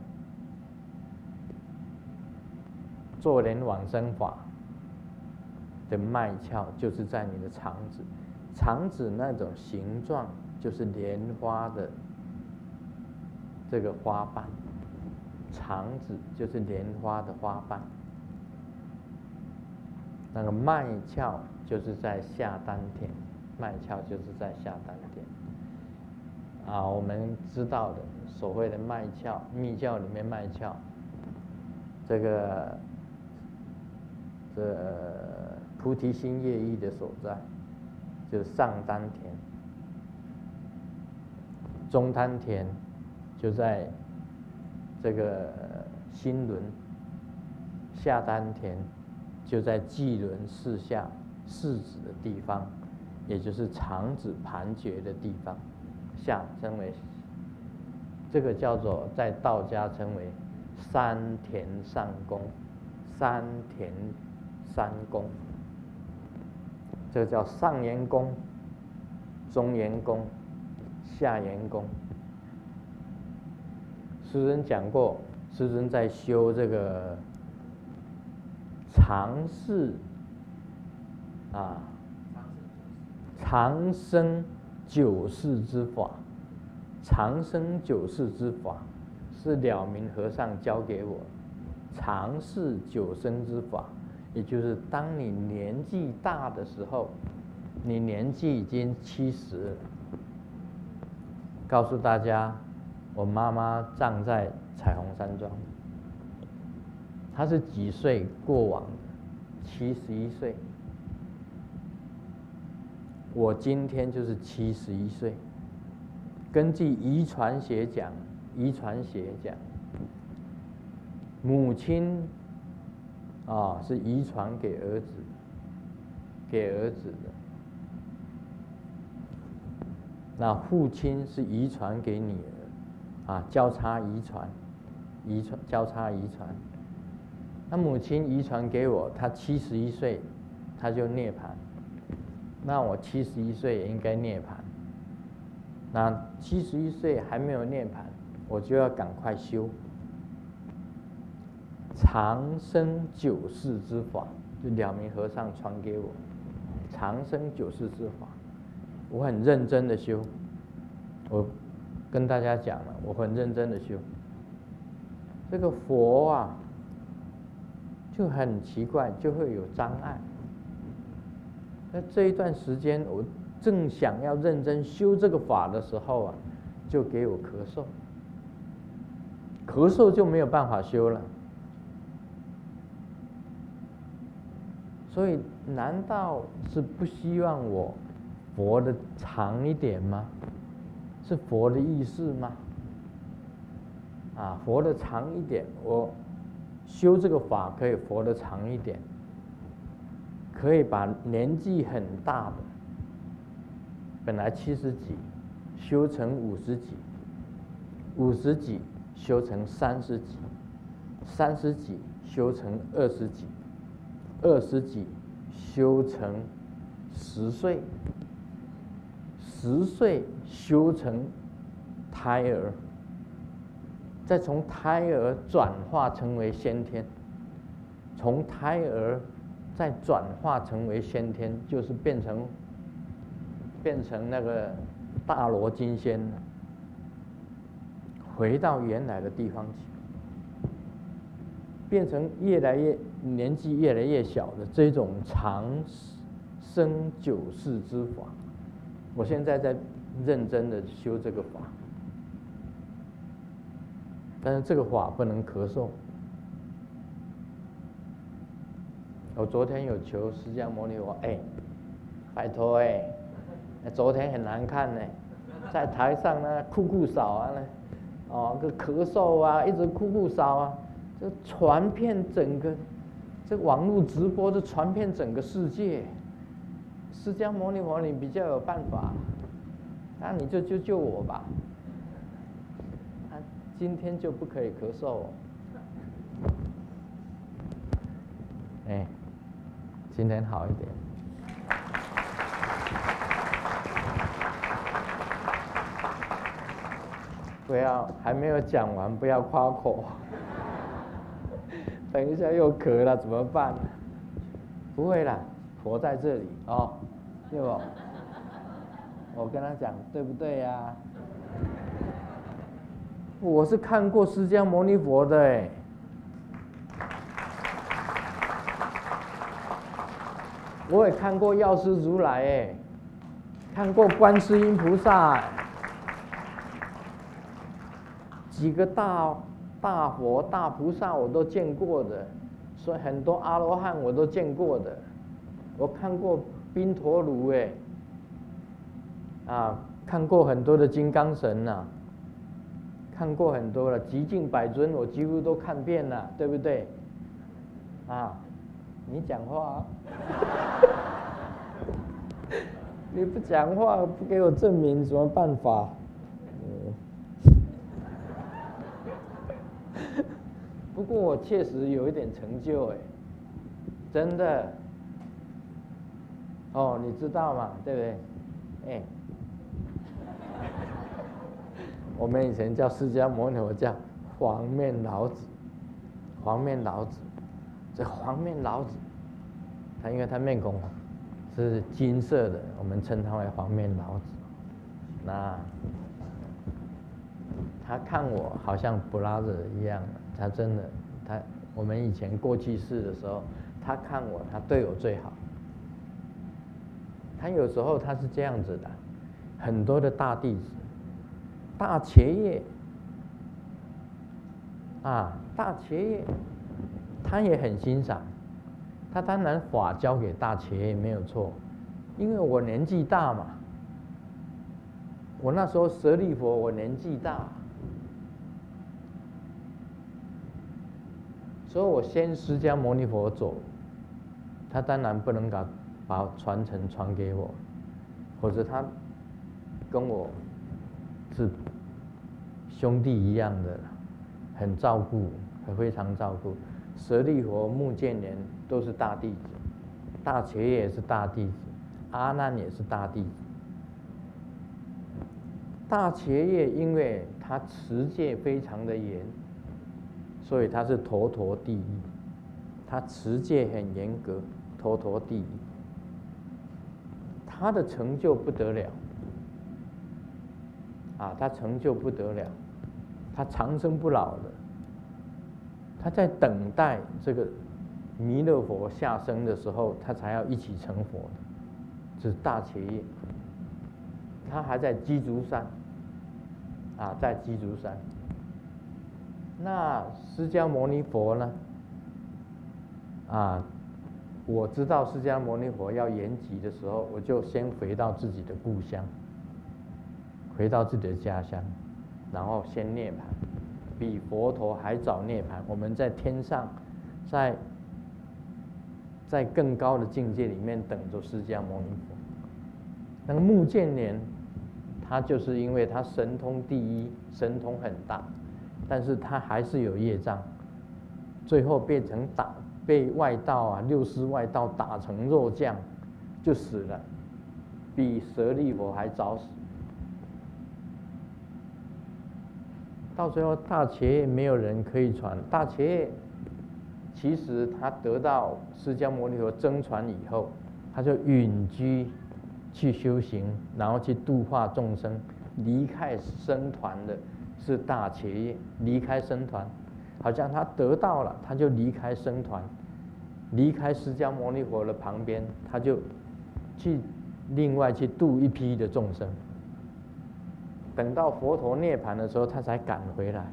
做莲往生法的脉窍，就是在你的肠子。肠子那种形状，就是莲花的这个花瓣。肠子就是莲花的花瓣，那个脉窍就是在下丹田，脉窍就是在下丹田。啊，我们知道的所谓的脉窍，密教里面脉窍，这个这菩提心业意的所在，就是上丹田、中丹田、 就在这个心轮下丹田，就在际轮四下四指的地方，也就是肠子盘结的地方，下称为这个叫做在道家称为三田上宫，三田三宫，这个叫上元宫、中元宫、下元宫。师尊讲过，师尊在修这个长世啊，长生久世之法，长生久世之法是了明和尚教给我，长世久生之法，也就是当你年纪大的时候，你年纪已经七十了，告诉大家，我妈妈葬在彩虹山庄，她是几岁过往的？七十一岁。我今天就是七十一岁。根据遗传学讲，遗传学讲，母亲啊是遗传给儿子，给儿子的。那父亲是遗传给女儿，啊，交叉遗传，遗传交叉遗传。那母亲遗传给我，她七十一岁，她就涅槃。那我七十一岁也应该涅槃。那七十一岁还没有涅槃，我就要赶快修长生久世之法，就了明和尚传给我长生久世之法。我很认真的修，我跟大家讲了，我很认真的修。这个佛啊，就很奇怪，就会有障碍。那这一段时间，我正想要认真修这个法的时候啊，就给我咳嗽，咳嗽就没有办法修了。所以，难道是不希望我佛的长一点吗？是佛的意思吗？啊，佛的长一点，我修这个法可以佛的长一点，可以把年纪很大的，本来七十几，修成五十几，五十几修成三十几，三十几修成二十几，二十几修成十岁。十岁修成胎儿，再从胎儿转化成为先天，从胎儿再转化成为先天，就是变成变成那个大罗金仙，回到原来的地方去，变成越来越年纪越来越小的这种长生久世之法。我现在在认真的修这个法，但是这个法不能咳嗽。我昨天有求释迦牟尼佛，哎，拜托哎，昨天很难看呢，在台上呢哭哭扫啊呢，哦个咳嗽啊，一直哭哭扫啊，这传遍整个，这网络直播就传遍整个世界。释迦牟尼佛，你比较有办法，那你就救救我吧。啊，今天就不可以咳嗽哦。哎，今天好一点。不要，还没有讲完，不要夸口。等一下又咳了怎么办？不会啦，佛在这里哦。对不？我跟他讲，对不对呀、啊？我是看过释迦牟尼佛的哎，我也看过药师如来哎，看过观世音菩萨，几个大大佛大菩萨我都见过的，所以很多阿罗汉我都见过的，我看过宾陀卢哎，啊，看过很多的金刚神呐、啊， 看过很多了，极尽百尊我几乎都看遍了，对不对？啊，你讲话、啊，你不讲话，不给我证明，什么办法？嗯、不过我确实有一点成就哎，真的。哦，你知道嘛，对不对？哎。我们以前叫释迦牟尼佛叫黄面老子，黄面老子，这黄面老子，他因为他面孔是金色的，我们称他为黄面老子。那他看我好像 brother 一样，他真的，他我们以前过去世的时候，他看我，他对我最好。他有时候他是这样子的，很多的大弟子。大伽叶啊，大伽叶，他也很欣赏，他当然法交给大伽叶没有错，因为我年纪大嘛，我那时候舍利佛我年纪大，所以我先释迦牟尼佛走，他当然不能把把传承传给我，或者他跟我是兄弟一样的，很照顾，很非常照顾。舍利佛、目犍连都是大弟子，大伽叶也是大弟子，阿难也是大弟子。大伽叶因为他持戒非常的严，所以他是头陀第一，他持戒很严格，头陀第一，他的成就不得了。啊，他成就不得了，他长生不老的，他在等待这个弥勒佛下生的时候，他才要一起成佛的，这是大伽叶。他还在鸡足山，啊，在鸡足山。那释迦牟尼佛呢？啊，我知道释迦牟尼佛要圆寂的时候，我就先回到自己的故乡。回到自己的家乡，然后先涅槃，比佛陀还早涅槃。我们在天上，在在更高的境界里面等着释迦牟尼佛。那个目犍连，他就是因为他神通第一，神通很大，但是他还是有业障，最后变成打被外道啊六师外道打成肉酱，就死了，比舍利佛还早死。到最后，大伽叶没有人可以传。大伽叶其实他得到释迦牟尼佛真传以后，他就隐居去修行，然后去度化众生。离开僧团的是大伽叶，离开僧团，好像他得到了，他就离开僧团，离开释迦牟尼佛的旁边，他就去另外去度一批的众生。等到佛陀涅槃的时候，他才赶回来。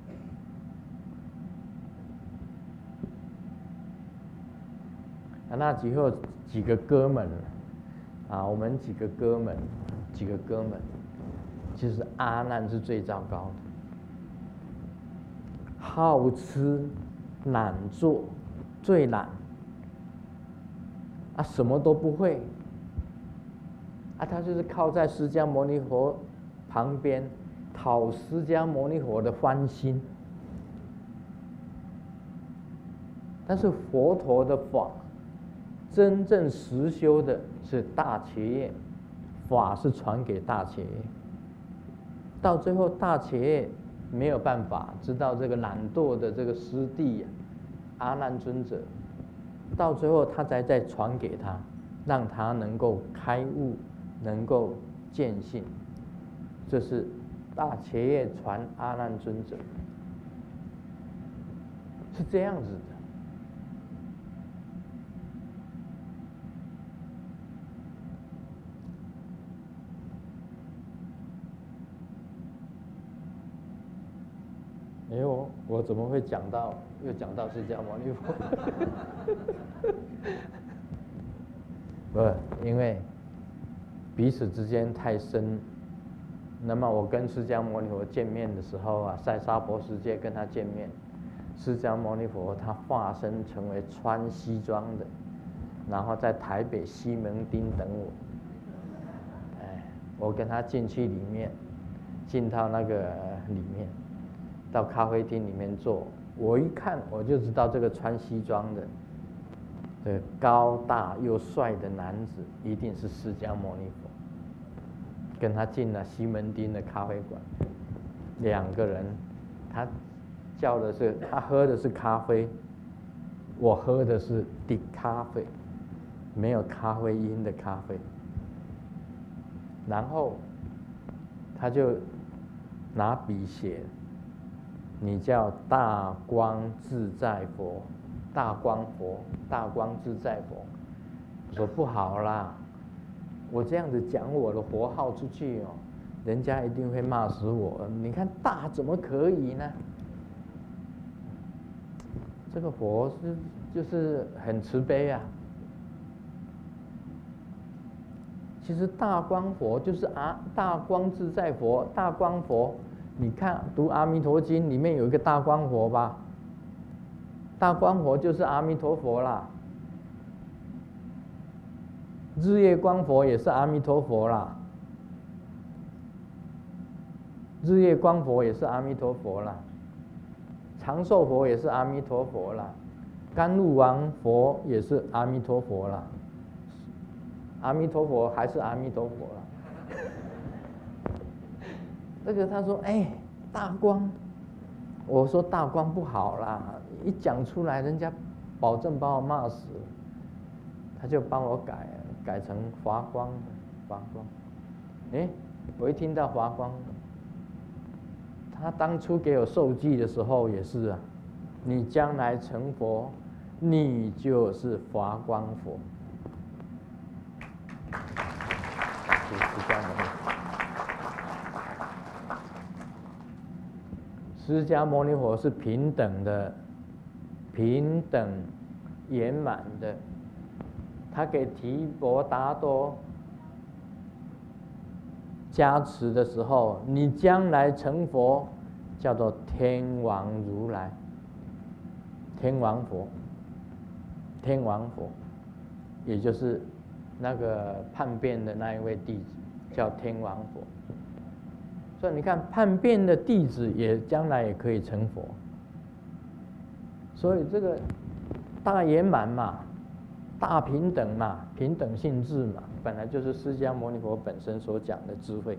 啊，那几后几个哥们，啊，我们几个哥们，几个哥们，其实阿难是最糟糕的，好吃懒做，最懒，啊，什么都不会，啊，他就是靠在释迦牟尼佛旁边讨释迦牟尼佛的欢心，但是佛陀的法，真正实修的是大伽叶，法是传给大伽叶。到最后，大伽叶没有办法知道这个懒惰的这个师弟呀、啊，阿难尊者，到最后他才再传给他，让他能够开悟，能够见性。这是大伽叶传阿难尊者，是这样子的。哎呦，我怎么会讲到又讲到释迦牟尼佛？不，因为彼此之间太深那么我跟释迦牟尼佛见面的时候啊，在娑婆世界跟他见面，释迦牟尼佛他化身成为穿西装的，然后在台北西门町等我。哎，我跟他进去里面，进到那个里面，到咖啡厅里面坐。我一看我就知道这个穿西装的，这个高大又帅的男子一定是释迦牟尼佛。跟他进了西门町的咖啡馆，两个人，他叫的是他喝的是咖啡，我喝的是底咖啡，没有咖啡因的咖啡。然后他就拿笔写，你叫大光自在佛，大光佛，大光自在佛。我说不好啦。我这样子讲我的佛号出去哦，人家一定会骂死我。你看大怎么可以呢？这个佛是就是很慈悲啊。其实大光佛就是啊，大光自在佛，大光佛。你看读《阿弥陀经》里面有一个大光佛吧？大光佛就是阿弥陀佛啦。日月光佛也是阿弥陀佛啦，日月光佛也是阿弥陀佛啦，长寿佛也是阿弥陀佛啦，甘露王佛也是阿弥陀佛啦，阿弥陀佛还是阿弥陀佛啦。这个他说，哎，大光，我说大光不好啦，一讲出来，人家保证把我骂死，他就帮我改。改成华光，华光。哎，我一听到华光，他当初给我受记的时候也是啊，你将来成佛，你就是华光佛。是释迦牟尼佛。释迦牟尼佛是平等的，平等圆满的。他给提婆达多加持的时候，你将来成佛，叫做天王如来，天王佛，天王佛，也就是那个叛变的那一位弟子，叫天王佛。所以你看，叛变的弟子也将来也可以成佛。所以这个大圆满嘛。大平等嘛，平等性质嘛，本来就是释迦牟尼佛本身所讲的智慧。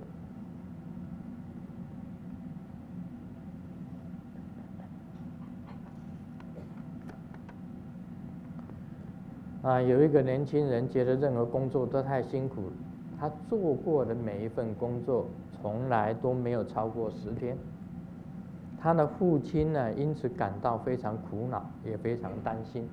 啊，有一个年轻人觉得任何工作都太辛苦，他做过的每一份工作从来都没有超过十天。他的父亲呢，因此感到非常苦恼，也非常担心。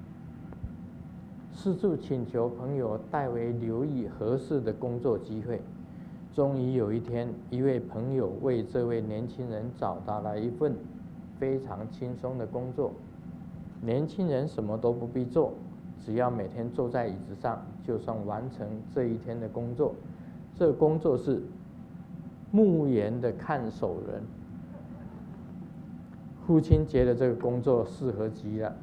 四处请求朋友代为留意合适的工作机会。终于有一天，一位朋友为这位年轻人找到了一份非常轻松的工作。年轻人什么都不必做，只要每天坐在椅子上，就算完成这一天的工作。这工作是墓园的看守人。父亲觉得这个工作适合极了。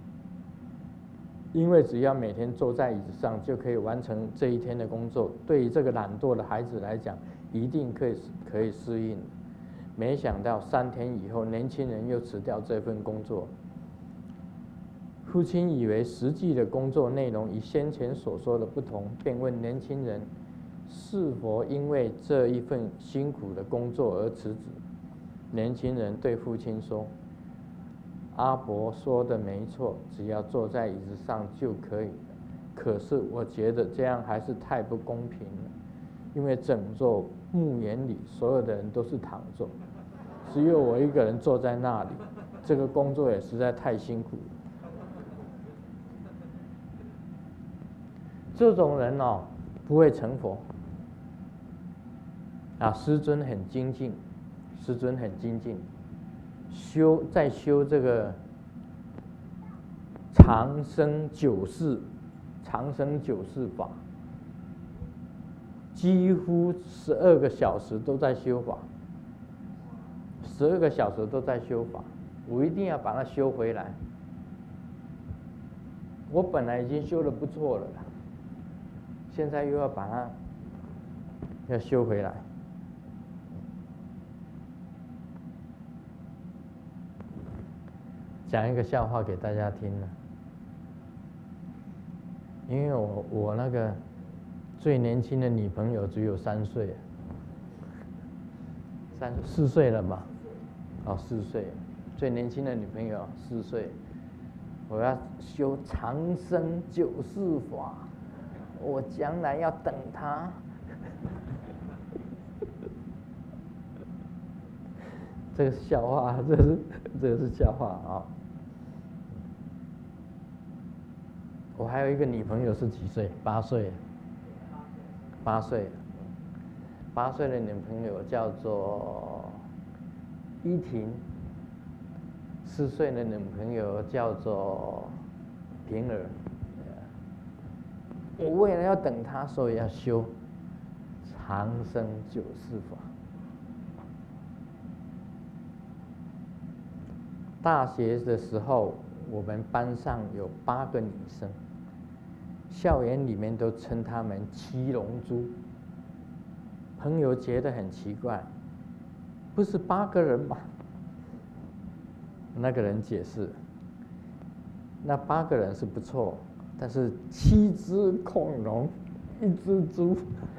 因为只要每天坐在椅子上就可以完成这一天的工作，对于这个懒惰的孩子来讲，一定可以可以适应。没想到三天以后，年轻人又辞掉这份工作。父亲以为实际的工作内容与先前所说的不同，便问年轻人是否因为这一份辛苦的工作而辞职。年轻人对父亲说，阿伯说的没错，只要坐在椅子上就可以了。可是我觉得这样还是太不公平了，因为整座墓园里所有的人都是躺着，只有我一个人坐在那里，这个工作也实在太辛苦了。这种人哦，不会成佛。啊，师尊很精进，师尊很精进。修在修这个长生九世，长生九世法， 几乎十二个小时都在修法，十二个小时都在修法，我一定要把它修回来。我本来已经修得不错了，现在又要把它要修回来。讲一个笑话给大家听呢，因为我我那个最年轻的女朋友只有三岁，三四岁了吧？哦，四岁，最年轻的女朋友四岁，我要修长生九世法，我将来要等她。这个是笑话，这是这个是笑话啊。我还有一个女朋友是几岁？八岁。八岁。八岁的女朋友叫做依婷。四岁的女朋友叫做平儿。我为了要等她，所以要修长生九世法。大学的时候，我们班上有八个女生，校园里面都称她们七龙珠。朋友觉得很奇怪，不是八个人吗？那个人解释，那八个人是不错，但是七只恐龙，一只猪，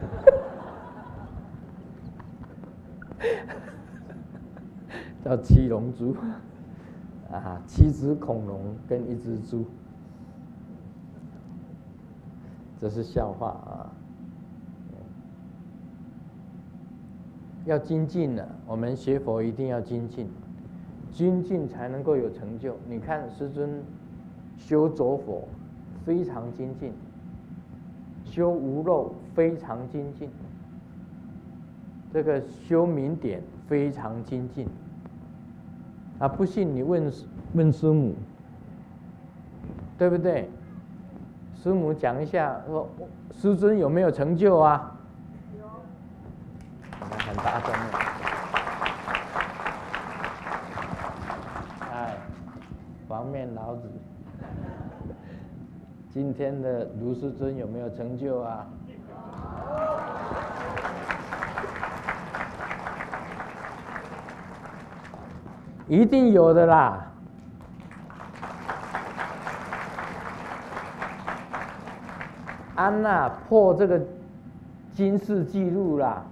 叫七龙珠。啊，七只恐龙跟一只猪，这是笑话啊！要精进了，我们学佛一定要精进，精进才能够有成就。你看师尊修着佛非常精进，修无漏非常精进，这个修明点非常精进。啊，不信你问问师母，对不对？师母讲一下，说师尊有没有成就啊？有，很大声的。哎，黄面老子，今天的卢师尊有没有成就啊？一定有的啦！安娜破这个金氏纪录啦！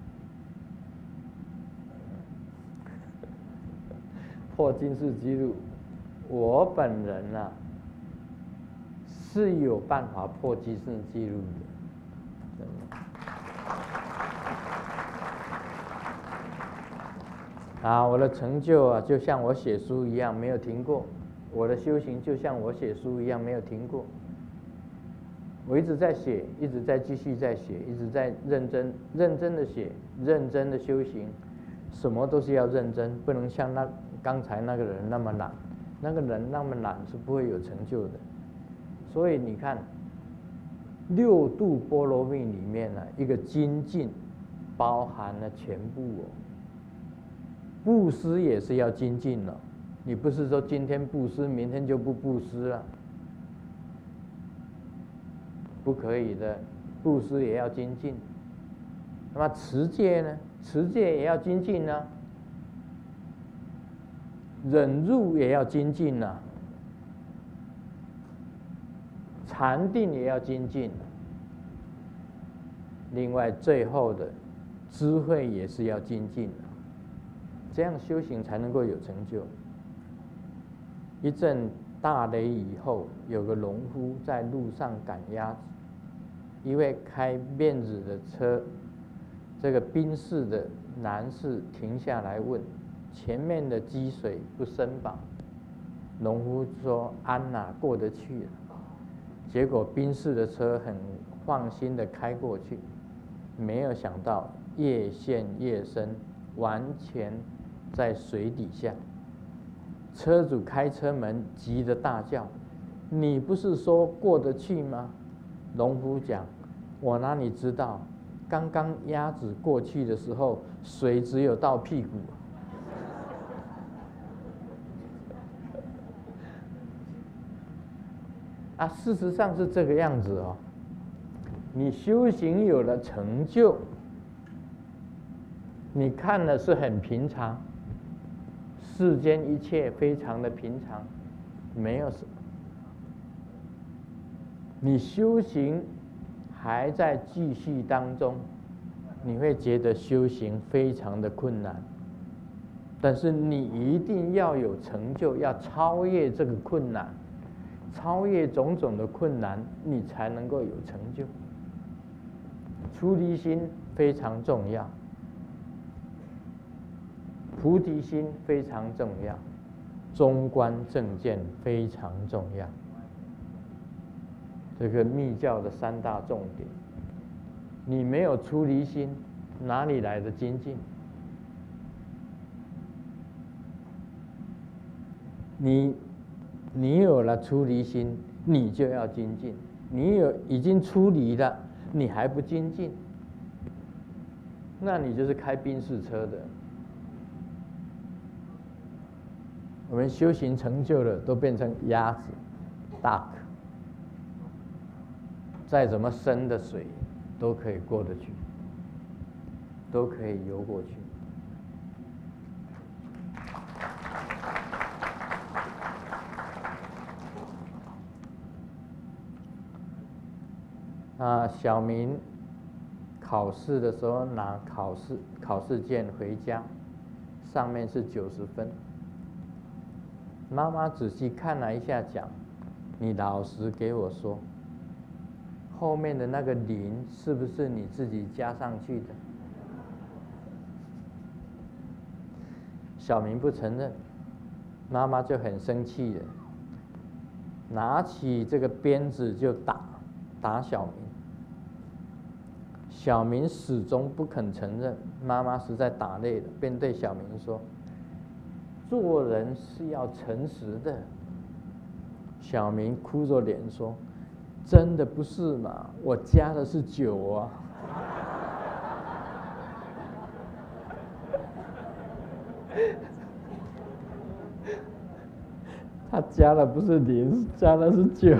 破金氏纪录，我本人啊是有办法破金氏纪录的，真的。啊，我的成就啊，就像我写书一样，没有停过；我的修行就像我写书一样，没有停过。我一直在写，一直在继续在写，一直在认真、认真的写，认真的修行，什么都是要认真，不能像那刚才那个人那么懒。那个人那么懒是不会有成就的。所以你看，六度波罗蜜里面呢、啊，一个精进包含了全部哦。布施也是要精进了，你不是说今天布施，明天就不布施了，不可以的。布施也要精进。那么持戒呢？持戒也要精进呢、啊。忍辱也要精进呢、啊。禅定也要精进。另外，最后的智慧也是要精进的。这样修行才能够有成就。一阵大雷以后，有个农夫在路上赶鸭子，一位开面子的车，这个宾士的男士停下来问：前面的积水不深吧？农夫说：安哪过得去了？结果宾士的车很放心的开过去，没有想到越陷越深，完全在水底下。车主开车门急得大叫：你不是说过得去吗？农夫讲：我哪里知道， 刚刚鸭子过去的时候，水只有到屁股。啊，事实上是这个样子哦。你修行有了成就，你看了是很平常，世间一切非常的平常，没有什么。你修行还在继续当中，你会觉得修行非常的困难，但是你一定要有成就，要超越这个困难，超越种种的困难，你才能够有成就。出离心非常重要，菩提心非常重要，中观正见非常重要。这个密教的三大重点，你没有出离心，哪里来的精进？你你有了出离心，你就要精进。你有已经出离了，你还不精进，那你就是开宾士车的。我们修行成就了，都变成鸭子、duck，再怎么深的水都可以过得去，都可以游过去。啊，小明考试的时候拿考试考试卷回家，上面是九十分。妈妈仔细看了一下，讲：“你老实给我说，后面的那个零是不是你自己加上去的？”小明不承认，妈妈就很生气了，拿起这个鞭子就打打小明。小明始终不肯承认，妈妈实在打累了，便对小明说：“做人是要诚实的。”小明哭着脸说：“真的不是嘛，我加的是酒啊。”他加的不是零，加的是酒。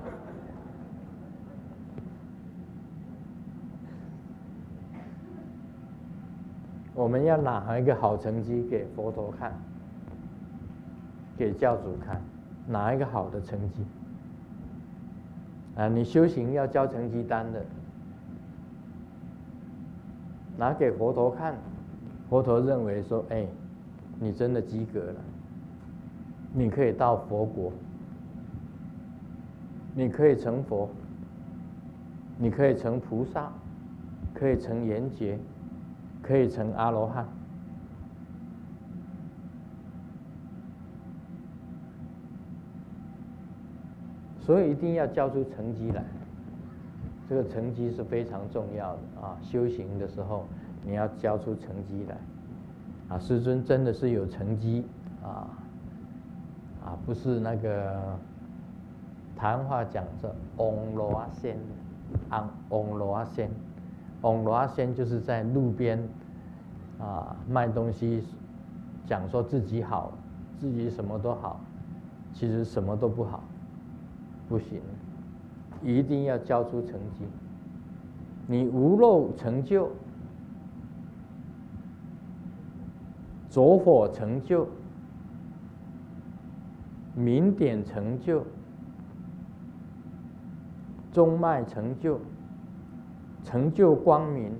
我们要拿一个好成绩给佛陀看，给教主看，拿一个好的成绩。啊，你修行要交成绩单的，拿给佛陀看，佛陀认为说：“哎，你真的及格了，你可以到佛国，你可以成佛，你可以成菩萨，可以成圆觉，可以成阿罗汉。”所以一定要交出成绩来，这个成绩是非常重要的啊！修行的时候，你要交出成绩来，啊，师尊真的是有成绩啊，啊，不是那个谈话讲着翁罗阿仙，昂翁罗阿仙，翁罗阿仙就是在路边啊卖东西，讲说自己好，自己什么都好，其实什么都不好。不行，一定要交出成绩。你无漏成就，着火成就，明点成就，中脉成就，成就光明。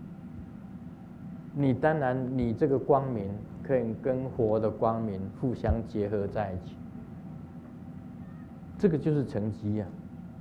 你当然，你这个光明可以跟活的光明互相结合在一起。这个就是成绩呀、啊。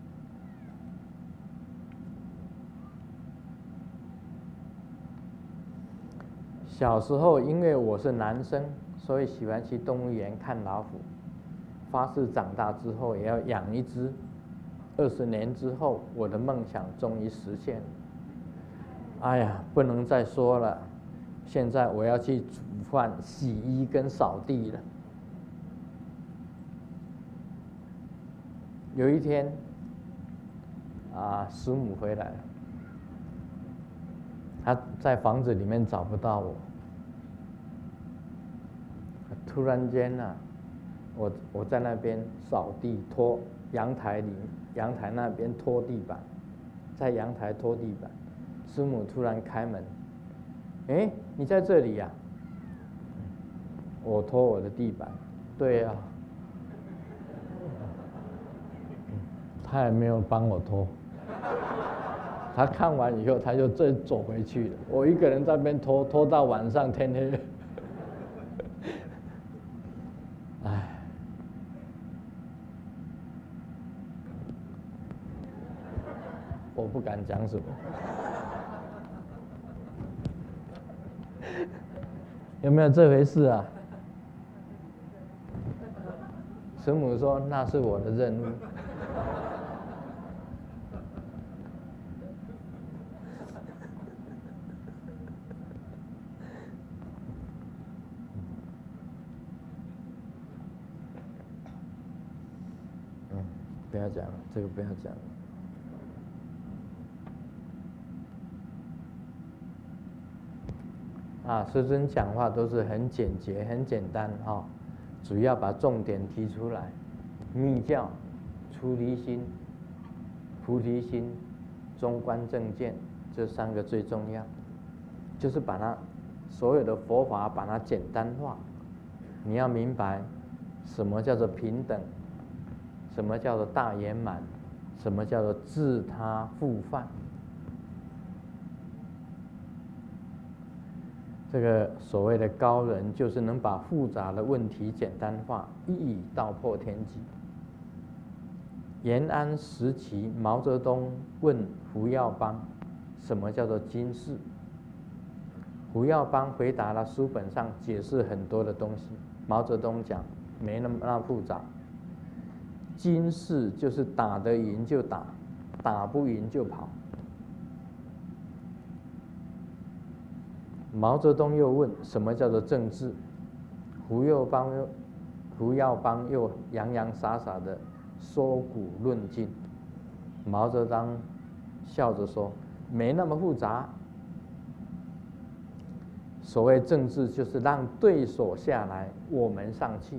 小时候，因为我是男生，所以喜欢去动物园看老虎。发誓长大之后也要养一只。二十年之后，我的梦想终于实现了。哎呀，不能再说了，现在我要去煮饭、洗衣跟扫地了。有一天，啊，师母回来了， 他在房子里面找不到我，突然间啊，我我在那边扫地拖阳台里，阳台那边拖地板，在阳台拖地板，师母突然开门，哎，你在这里呀、啊？我拖我的地板，对呀、啊，他也没有帮我拖。他看完以后，他就再走回去了。我一个人在那边拖，拖到晚上天黑了。唉，我不敢讲什么。有没有这回事啊？师母说那是我的任务。不要讲了，这个不要讲了。啊，师尊讲话都是很简洁、很简单哈、哦，主要把重点提出来。密教、出离心、菩提心、中观正见这三个最重要，就是把它所有的佛法把它简单化。你要明白什么叫做平等。什么叫做大圆满？什么叫做自他互犯？这个所谓的高人，就是能把复杂的问题简单化，一语道破天机。延安时期，毛泽东问胡耀邦：“什么叫做今世？”胡耀邦回答了书本上解释很多的东西。毛泽东讲：“没那么那么复杂。”今世就是打得赢就打，打不赢就跑。毛泽东又问什么叫做政治？胡耀邦又胡耀邦又洋洋洒洒的说古论今。毛泽东笑着说：“没那么复杂。所谓政治，就是让对手下来，我们上去。”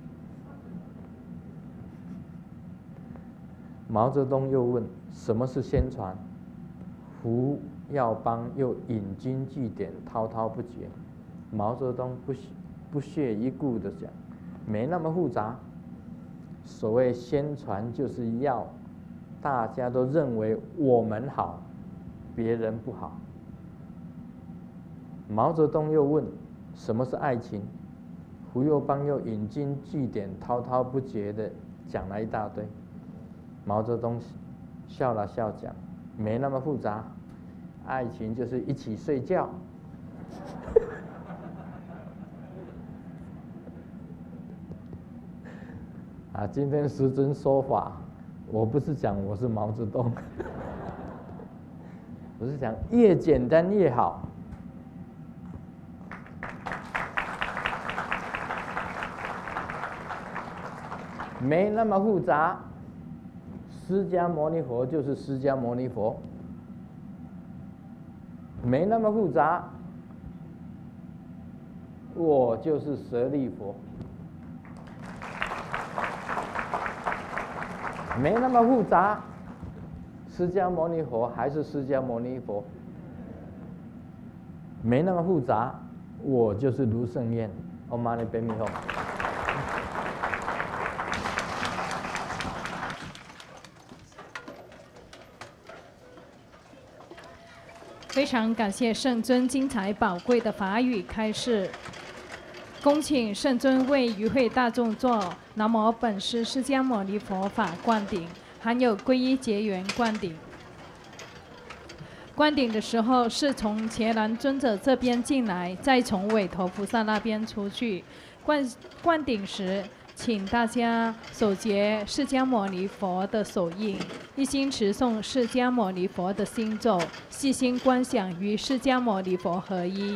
毛泽东又问：“什么是宣传？”胡耀邦又引经据典，滔滔不绝。毛泽东不不屑一顾地讲：“没那么复杂。所谓宣传，就是要大家都认为我们好，别人不好。”毛泽东又问：“什么是爱情？”胡耀邦又引经据典，滔滔不绝地讲了一大堆。毛泽东笑了笑讲：“没那么复杂，爱情就是一起睡觉。”啊，今天师尊说法，我不是讲我是毛泽东，我是讲越简单越好。没那么复杂。释迦牟尼佛就是释迦牟尼佛，没那么复杂。我就是舍利佛，没那么复杂。释迦牟尼佛还是释迦牟尼佛，没那么复杂。我就是卢胜彦。唵嘛呢叭咪吽。 非常感谢圣尊精彩宝贵的法语开示，恭请圣尊为与会大众做南无本师释迦牟尼佛法灌顶，含有皈依结缘灌顶。灌顶的时候是从伽蓝尊者这边进来，再从韦陀菩萨那边出去。灌灌顶时，请大家手结释迦牟尼佛的手印，一心持诵释迦牟尼佛的心咒，细心观想与释迦牟尼佛合一。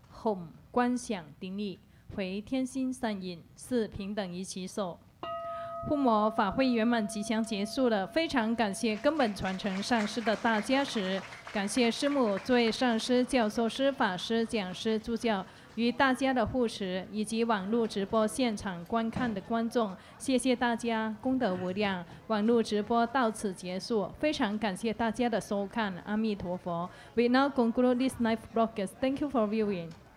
Home 观想定力，回天心三引，四平等一起手。护摩法会圆满即将结束了，非常感谢根本传承上师的大加持，感谢师母、诸位上师、教授师、法师、讲师、助教与大家的护持，以及网络直播现场观看的观众，谢谢大家，功德无量。网络直播到此结束，非常感谢大家的收看，阿弥陀佛。We now conclude this live broadcast. Thank you for viewing.